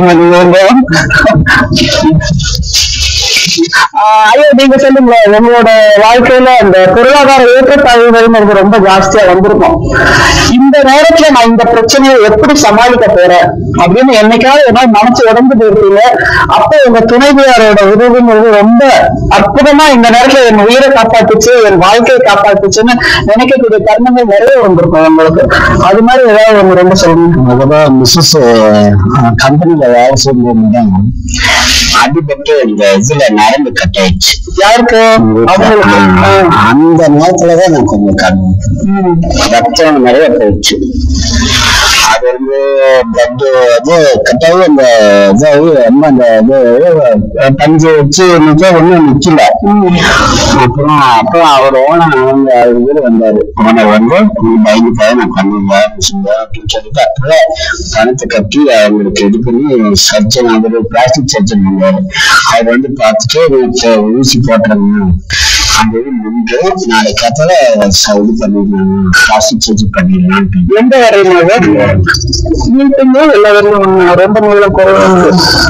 ஐயோ நீங்க சொல்லுங்க, உங்களோட வாழ்க்கையில அந்த பொருளாதார ஏற்றத்தாழ்வுகள் ரொம்ப ஜாஸ்தியா வந்திருக்கும். இந்த நேரத்துல நான் இந்த பிரச்சனையை எப்படி சமாளிக்க போறேன் அப்படின்னு என்னைக்காவது என்ன மனசு உடம்பு போயிருக்கீங்க. அப்ப உங்க துணைவியாரோட உதவிங்கிறது ரொம்ப அற்புதமா இந்த நேரத்துல என் உயிரை காப்பாத்துச்சு, என் வாழ்க்கையை காப்பாத்துச்சுன்னு நினைக்கக்கூடிய தருணங்கள் நிறைய வந்திருக்கும் உங்களுக்கு. அது மாதிரி ஏதாவது ஒண்ணு ரொம்ப சொல்லுங்க. மிஸ்ஸஸ் கம்பெனில வேலை செய்யும்போது அடிபட்டு இந்த இதுல நரம்பு கட் ஆயிடுச்சு. யாருக்கு? அந்த நேரத்துலதான் நான் கொஞ்சம் கண்ணு ரத்தம் நிறைய போயிடுச்சு. அது வந்து பிளட் அது கட்டாயி அந்த இதாகி ரொம்ப அந்த இது பஞ்சு வச்சு நிக்க ஒண்ணும் நிக்கல. அப்புறம் அப்புறம் அவர் ஓனர் அவங்க அவர் வந்தாரு. ஓனர் வந்து பயந்துக்காக நான் பண்ணுங்க அப்படின்னு சொல்லிட்டு அப்பவே பணத்தை கட்டி அவங்களுக்கு இது பண்ணி சர்ஜன் அவரு பிளாஸ்டிக் சர்ஜன் வந்தாரு. அவர் வந்து பார்த்துட்டு ஊசி போட்டுறேங்க அந்த இது நின்று நாளைக்கு கத்தால இது பண்ணிடலாங்க, பிளாஸ்டிக் சர்ஜரி பண்ணிடலாம். எந்த வரையினால எல்லா வரையும் ரொம்ப நீளம் குறைவாக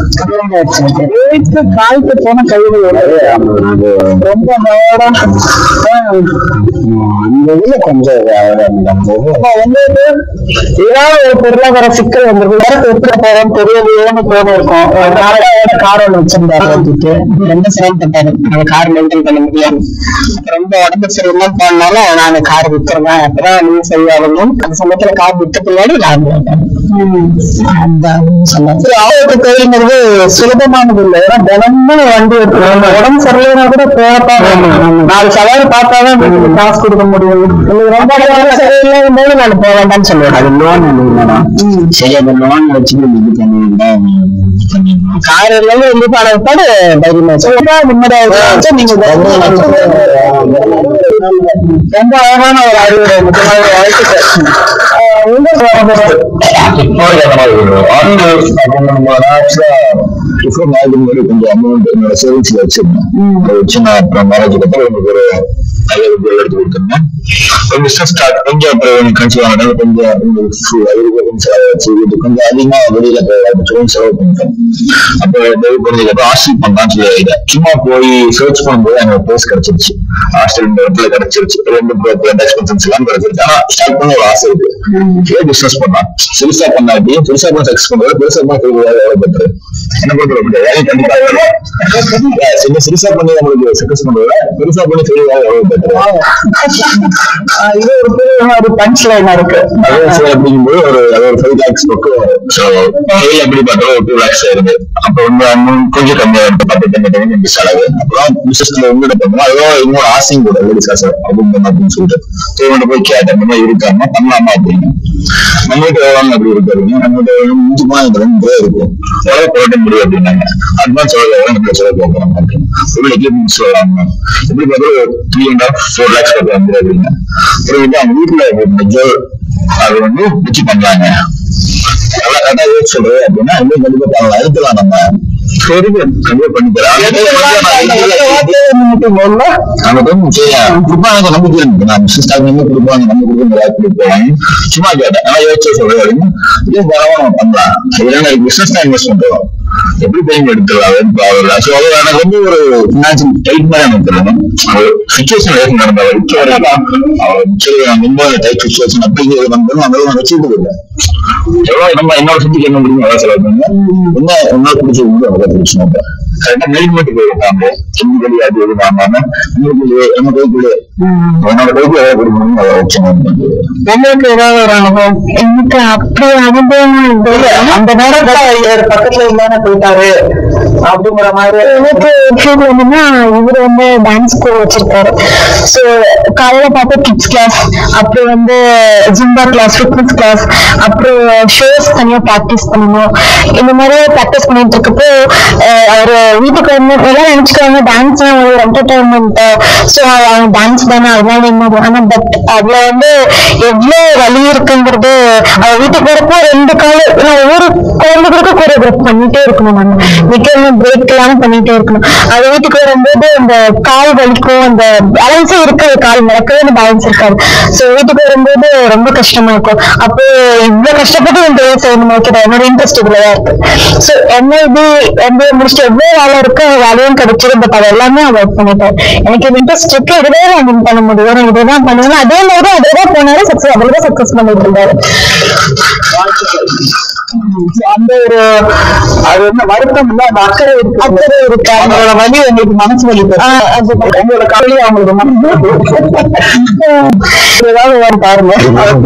காய்க்கு போன கைகள் ரொம்ப நேரம் அந்த இதுல கொஞ்சம் வந்து ஏதாவது ஒரு பொருளாதார சிக்கல் வந்திருக்கும். எப்படி போறோம் தெரியலையோன்னு தோணி இருக்கும். கார் வச்சிருந்தாரு வந்துட்டு ரொம்ப சிரமப்பட்டாரு. அந்த கார் மெயின்டைன் பண்ண முடியாது. ரொம்ப உடம்பு சரியில்லை போனால நான் கார் வித்துருவேன் அப்பதான் நீ சரியாகணும். அந்த சமயத்துல கார் வித்த பின்னாடி நான் அவருக்கு தேவைங்கிறது சுலபமானது இல்லை. ஏன்னா தினமும் வண்டி எடுத்துருவாங்க. உடம்பு சரியில்லைன்னா கூட போகத்தான் வேணும். நாலு சவாரி பார்த்தாதான் வீட்டுக்கு காசு கொடுக்க முடியும். ரொம்ப சரியில்லைங்கும் போது நான் போக வேண்டாம்னு சொல்லுவேன். அது லோன் மேடம். சரி அந்த லோன் வச்சு இது பண்ணுவேன். கார் எல்லாமே வந்து பணத்தோடு தைரியமா நிம்மதியாக நீங்க ரொம்ப அழகான ஒரு அறிவுரை. கொஞ்சம் அமௌண்ட் என்னோட சேவிங்ஸ்ல வச்சிருந்தேன். வச்சு நான் அப்புறம் மேரேஜுக்கு அப்புறம் எனக்கு ஒரு ஐயாயிரம் ரூபாய் எடுத்து கொடுத்துருந்தேன். பிசினஸ் ஸ்டார்ட் கொஞ்சம் அப்புறம் கன்சியூ ஆனது கொஞ்சம் கொஞ்சம் அதிகமா வெளியில போய் செலவு பண்ணிட்டேன். அப்போ கொஞ்சம் ஹாஸ்டல் பண்ணலாம்னு சொல்லி சும்மா போய் சர்ச் பண்ணும்போது எனக்கு பிளேஸ் கிடைச்சிருச்சு. ஹாஸ்டல் இந்த இடத்துல கிடைச்சிருச்சு. ரெண்டு எக்ஸ்பென்சன்ஸ் எல்லாம் கிடைச்சிருச்சு. ஆனா ஸ்டார்ட் பண்ண ஒரு ஆசை இருக்கு. ஏன் பிசினஸ் பண்ணலாம் பெருசா பண்ணாட்டி பெருசா பண்ண சக்சஸ் பண்றது பெருசா பண்ண எவ்வளவு பெற்று என்ன பண்றது முடியாது. சிறுசா பண்ணி நம்மளுக்கு சக்சஸ் பண்றத பெருசா பண்ணி செய்ய எவ்வளவு பெற்று இது ஒரு பஞ்ச் லைனா இருக்கு. அப்படிங்கும்போது ஒரு ஒரு ஃபைவ் லேக்ஸ் பக்கம் எப்படி பார்த்தாலும் ஒரு டூ லேக்ஸ் ஆயிருது. அப்ப வந்து கொஞ்சம் கம்மியா இருக்கு. பத்து ரெண்டு செலவு. அப்புறம் பிசினஸ்ல வந்து பண்ணோம். அதுவும் இன்னொரு ஆசையும் கூட லேடிஸ் அப்படின்னு அப்படின்னு சொல்லிட்டு போய் கேட்டேன் இந்த மாதிரி இருக்காமா பண்ணலாமா அப்படின்னு. நம்மகிட்ட எவ்வளவு அப்படி இருக்காருங்க. நம்மகிட்ட மிஞ்சுமா ரெண்டு பேர் இருக்கும். எவ்வளவு போட முடியும் அப்படின்னாங்க. அட்வான்ஸ் எவ்வளவு எவ்வளவு செலவு போகிறோம் அப்படின்னு ஒரு எக்யூப்மெண்ட்ஸ் சொல்லலாங்க. எப்படி பார்த்தாலும் three and half four lakhs வந்து அப்படின்னு அப்புறம் வந்து அவங்க வீட்டுல அது வந்து வச்சு பண்றாங்க. நல்லா கரெக்டா யோசிச்சு சொல்றது அப்படின்னா இன்னும் கண்டிப்பா பண்ணலாம், இருக்கலாம் நம்ம கண்டிப்பா பண்ணிக்கலாம். கொடுப்பாங்க நம்பிக்கை இருக்கு, நான் சிஸ்டம் கொடுப்பாங்க நம்ம கொடுப்பாங்க சும்மா கேட்டேன். ஆனா யோசிச்சு சொல்றது அப்படின்னு இதுவும் பரவாயில்ல நம்ம பண்ணலாம். இதெல்லாம் எனக்கு பிசினஸ் தான் இன்வெஸ்ட் பண்றோம், எப்படி பேமெண்ட் எடுத்துக்கலாம் எனக்கு வந்து ஒரு ஃபினான்சியல் டைட் மாதிரி எனக்கு தெரியணும். சிச்சுவேஷன் லைஃப் நடந்த ரொம்ப டைட் சிச்சுவேஷன் அப்படிங்கிறது வந்து அதெல்லாம் நான் வச்சுக்கிட்டு இல்லை. எவ்வளவு நம்ம என்னோட சுத்திக்கு என்ன முடியும் அதான் செலவு பண்ணுங்க. என்ன என்ன பிடிச்ச அதை பிடிச்சோம் கரெக்டா மேல்மட்டு போயிருக்காங்க கெமிக்கலி அது எது வாங்காம நம்ம கைக்குள்ளே என்னோட கைக்கு எதாவது கொடுக்கணும் அதை வச்சு உங்களுக்கு ஏதாவது ஒரு அனுபவம்? எனக்கு அப்படி அனுபவம் அந்த நேரத்துல பக்கத்துல இல்லாம போயிட்டாரு அப்படிங்கிற மாதிரி எனக்கு ஃபீல் என்னன்னா, இவரு வந்து டான்ஸ் ஸ்கூல் வச்சிருக்காரு. சோ காலையில பார்த்தா கிட்ஸ் கிளாஸ், அப்புறம் வந்து ஜும்பா கிளாஸ், ஃபிட்னஸ் கிளாஸ், அப்புறம் ஷோஸ் தனியா ப்ராக்டிஸ் பண்ணணும். இந்த மாதிரி ப்ராக்டிஸ் பண்ணிட்டு இருக்கப்போ அவரு வீட்டுக்கு வந்து எல்லாம் நினைச்சுக்காங்க டான்ஸ் ஒரு என்டர்டைன்மெண்ட், சோ அவங்க டான்ஸ் தானே அதனால என்ன. ஆனா பட் அதுல வந்து எவ்வளவு வலி இருக்குங்கிறது அவ வீட்டுக்கு வரப்போ ரெண்டு கால ஒவ்வொரு குழந்தைகளுக்கும் கோரியோகிராஃப் பண்ணிட்டே இருக்கணும், நம்ம நிக்க பிரேக் இல்லாம பண்ணிட்டே இருக்கணும். அது வீட்டுக்கு வரும்போது அந்த கால் வலிக்கும், அந்த பேலன்ஸே இருக்காது, கால் நடக்கவே அந்த பேலன்ஸ் இருக்காது. சோ வீட்டுக்கு வரும்போது ரொம்ப கஷ்டமா இருக்கும். அப்போ இவ்வளவு கஷ்டப்பட்டு என் தொழில் செய்யணும் வைக்கிற என்னோட இன்ட்ரெஸ்ட் இதுலதான் இருக்கு. சோ என்ன இது எந்த முடிச்சுட்டு எவ்வளவு வேலை இருக்கு வேலையும் கிடைச்சது, பட் அது எல்லாமே அவாய்ட் பண்ணிட்டேன். எனக்கு இன்ட்ரெஸ்ட் இருக்கு, இதுவே நான் வின் பண்ண முடியும், நான் இதுதான் பண்ணுவேன். அதே மாதிரி அதேதான் போனாலும் சக்சஸ் அதுதான் சக்சஸ் பண்ணிட்டு இருந்தாரு. அந்த ஒரு அது வந்து வருத்தம் இல்ல, அந்த அக்கறை இருக்கு, அக்கறை இருக்கு. அவங்களோட வலி உங்களுக்கு மனசு வலி, உங்களோட கவலையை அவங்களுக்கு மனசு ஏதாவது பாருங்க.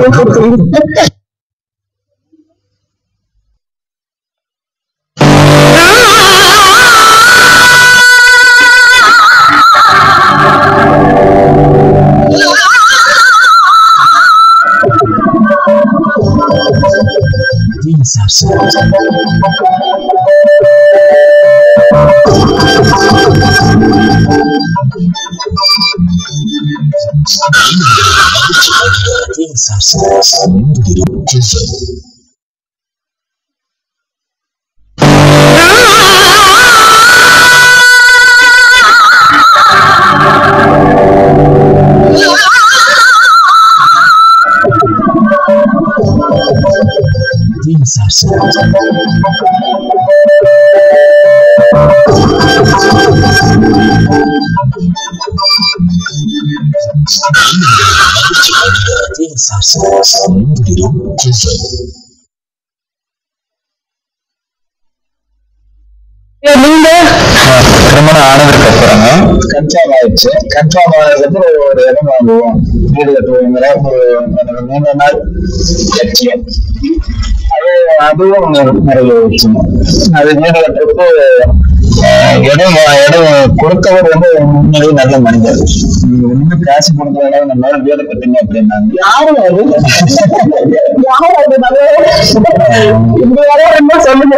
நீங்க திருமணம் ஆனதுக்கு அப்புறம் கன்ஃபார்ம் ஆயிடுச்சு. கன்ஃபார்ம் ஆனதுக்கு அப்புறம் ஒரு இடம் வாங்குவோம், வீடு கட்டுவோங்கிற ஒரு நீண்ட நாள் லட்சியம். அது அதுவும் நிறைவேறிச்சுங்க. அது வீடு கட்டுறப்போ இடம் இடம் கொடுத்தவர் வந்து உண்மையிலேயே நல்ல மனிதர். நீங்க ஒண்ணு காசு கொடுக்கறதா நம்ம வீடு கட்டுங்க அப்படின்னாங்க. யாரும் அது யாரும் அது நல்ல இந்த யாரும் சொல்லுங்க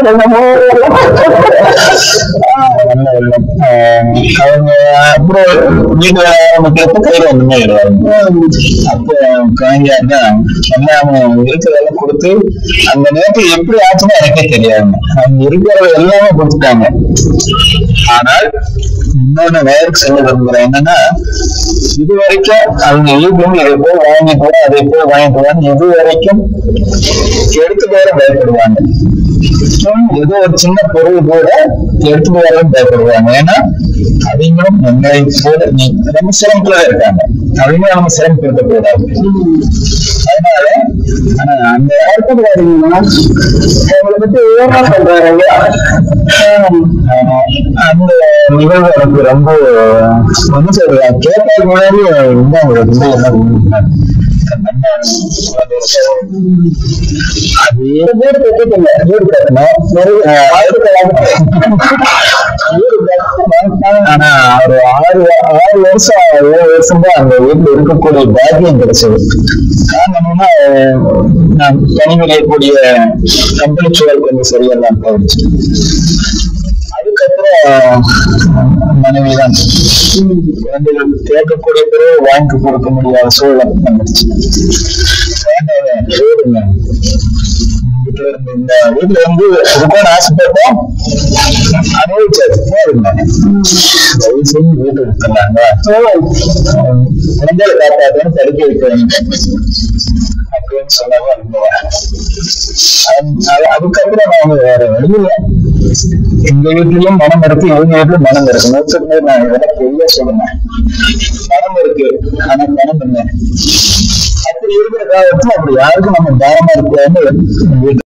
அவங்க அப்புறம் வீட்டு மக்களுக்கு கையில ஒண்ணுமே இடுவாங்க. அப்போ கலைஞர்னா எல்லாம் இருக்கிறதெல்லாம் கொடுத்து அந்த நேரத்தில் எப்படி ஆச்சுன்னா எனக்கே தெரியாது. அவங்க இருக்கிறத எல்லாமே கொடுத்துட்டாங்க. ஆனால் இன்னொன்னு வேருக்கு சொல்ல விரும்புறேன் என்னன்னா, இது வரைக்கும் அவங்க ஈவினிங் இதை போய் வாங்கிட்டு வர அதை போய் வாங்கிட்டு வர இது வரைக்கும் எடுத்துட்டு வர பயப்படுவாங்க. ஏதோ ஒரு சின்ன பொருள் கூட எடுத்துட்டு வரவும் பயப்படுவாங்க. ஏன்னா அவங்களும் நம்மளை போல ரொம்ப சிரமத்துல இருக்காங்க, அவங்களும் நம்ம சிரமப்படுத்த கூடாது. அதனால ஆனா அந்த இடத்துக்கு வரீங்கன்னா அவங்களை பத்தி ஓரமா சொல்றாங்க. அந்த நிகழ்வு எனக்கு ரொம்ப ஒண்ணு சொல்றேன் கேட்க முன்னாடி ரொம்ப அவங்களுக்கு வந்து என்ன அது வீடு கட்டிட்டு வீடு கட்டணும். ஆனா ஒரு ஆறு ஆறு வருஷம் ஏழு வருஷம் தான் அந்த வீட்டுல இருக்கக்கூடிய பாக்கியம் கிடைச்சது. காரணம்னா நான் பணிபுரியக்கூடிய கம்பெனி சூழல் கொஞ்சம் சரியெல்லாம் போயிடுச்சு. அதுக்கப்புறம் மனைவிதான் குழந்தைகள் கேட்கக்கூடிய பிறகு வாங்கி கொடுக்க முடியாத சூழல் வந்துடுச்சு. இந்த வீட்டுல வந்து இருக்கணும்னு ஆசைப்பட்டோம், அனுபவிச்சாச்சு வீட்டு விட்டுருந்தாங்க. குழந்தைகளை காப்பாற்றணும், படிக்க வைக்கணும் அப்படின்னு சொன்னாங்க. அதுக்கப்புறம் நாங்க வேற வழியில எங்க வீட்லயும் மனம் இருக்கு, இவங்க வீட்லயும் மனம் இருக்கு. நூற்றுக்கு நான் இதெல்லாம் பெரிய சொல்லுவேன், மனம் இருக்கு ஆனா பணம் இல்லை. அப்படி இருக்கிற காலத்துல அப்படி யாருக்கும் நம்ம தாரமா இருக்கலாம்னு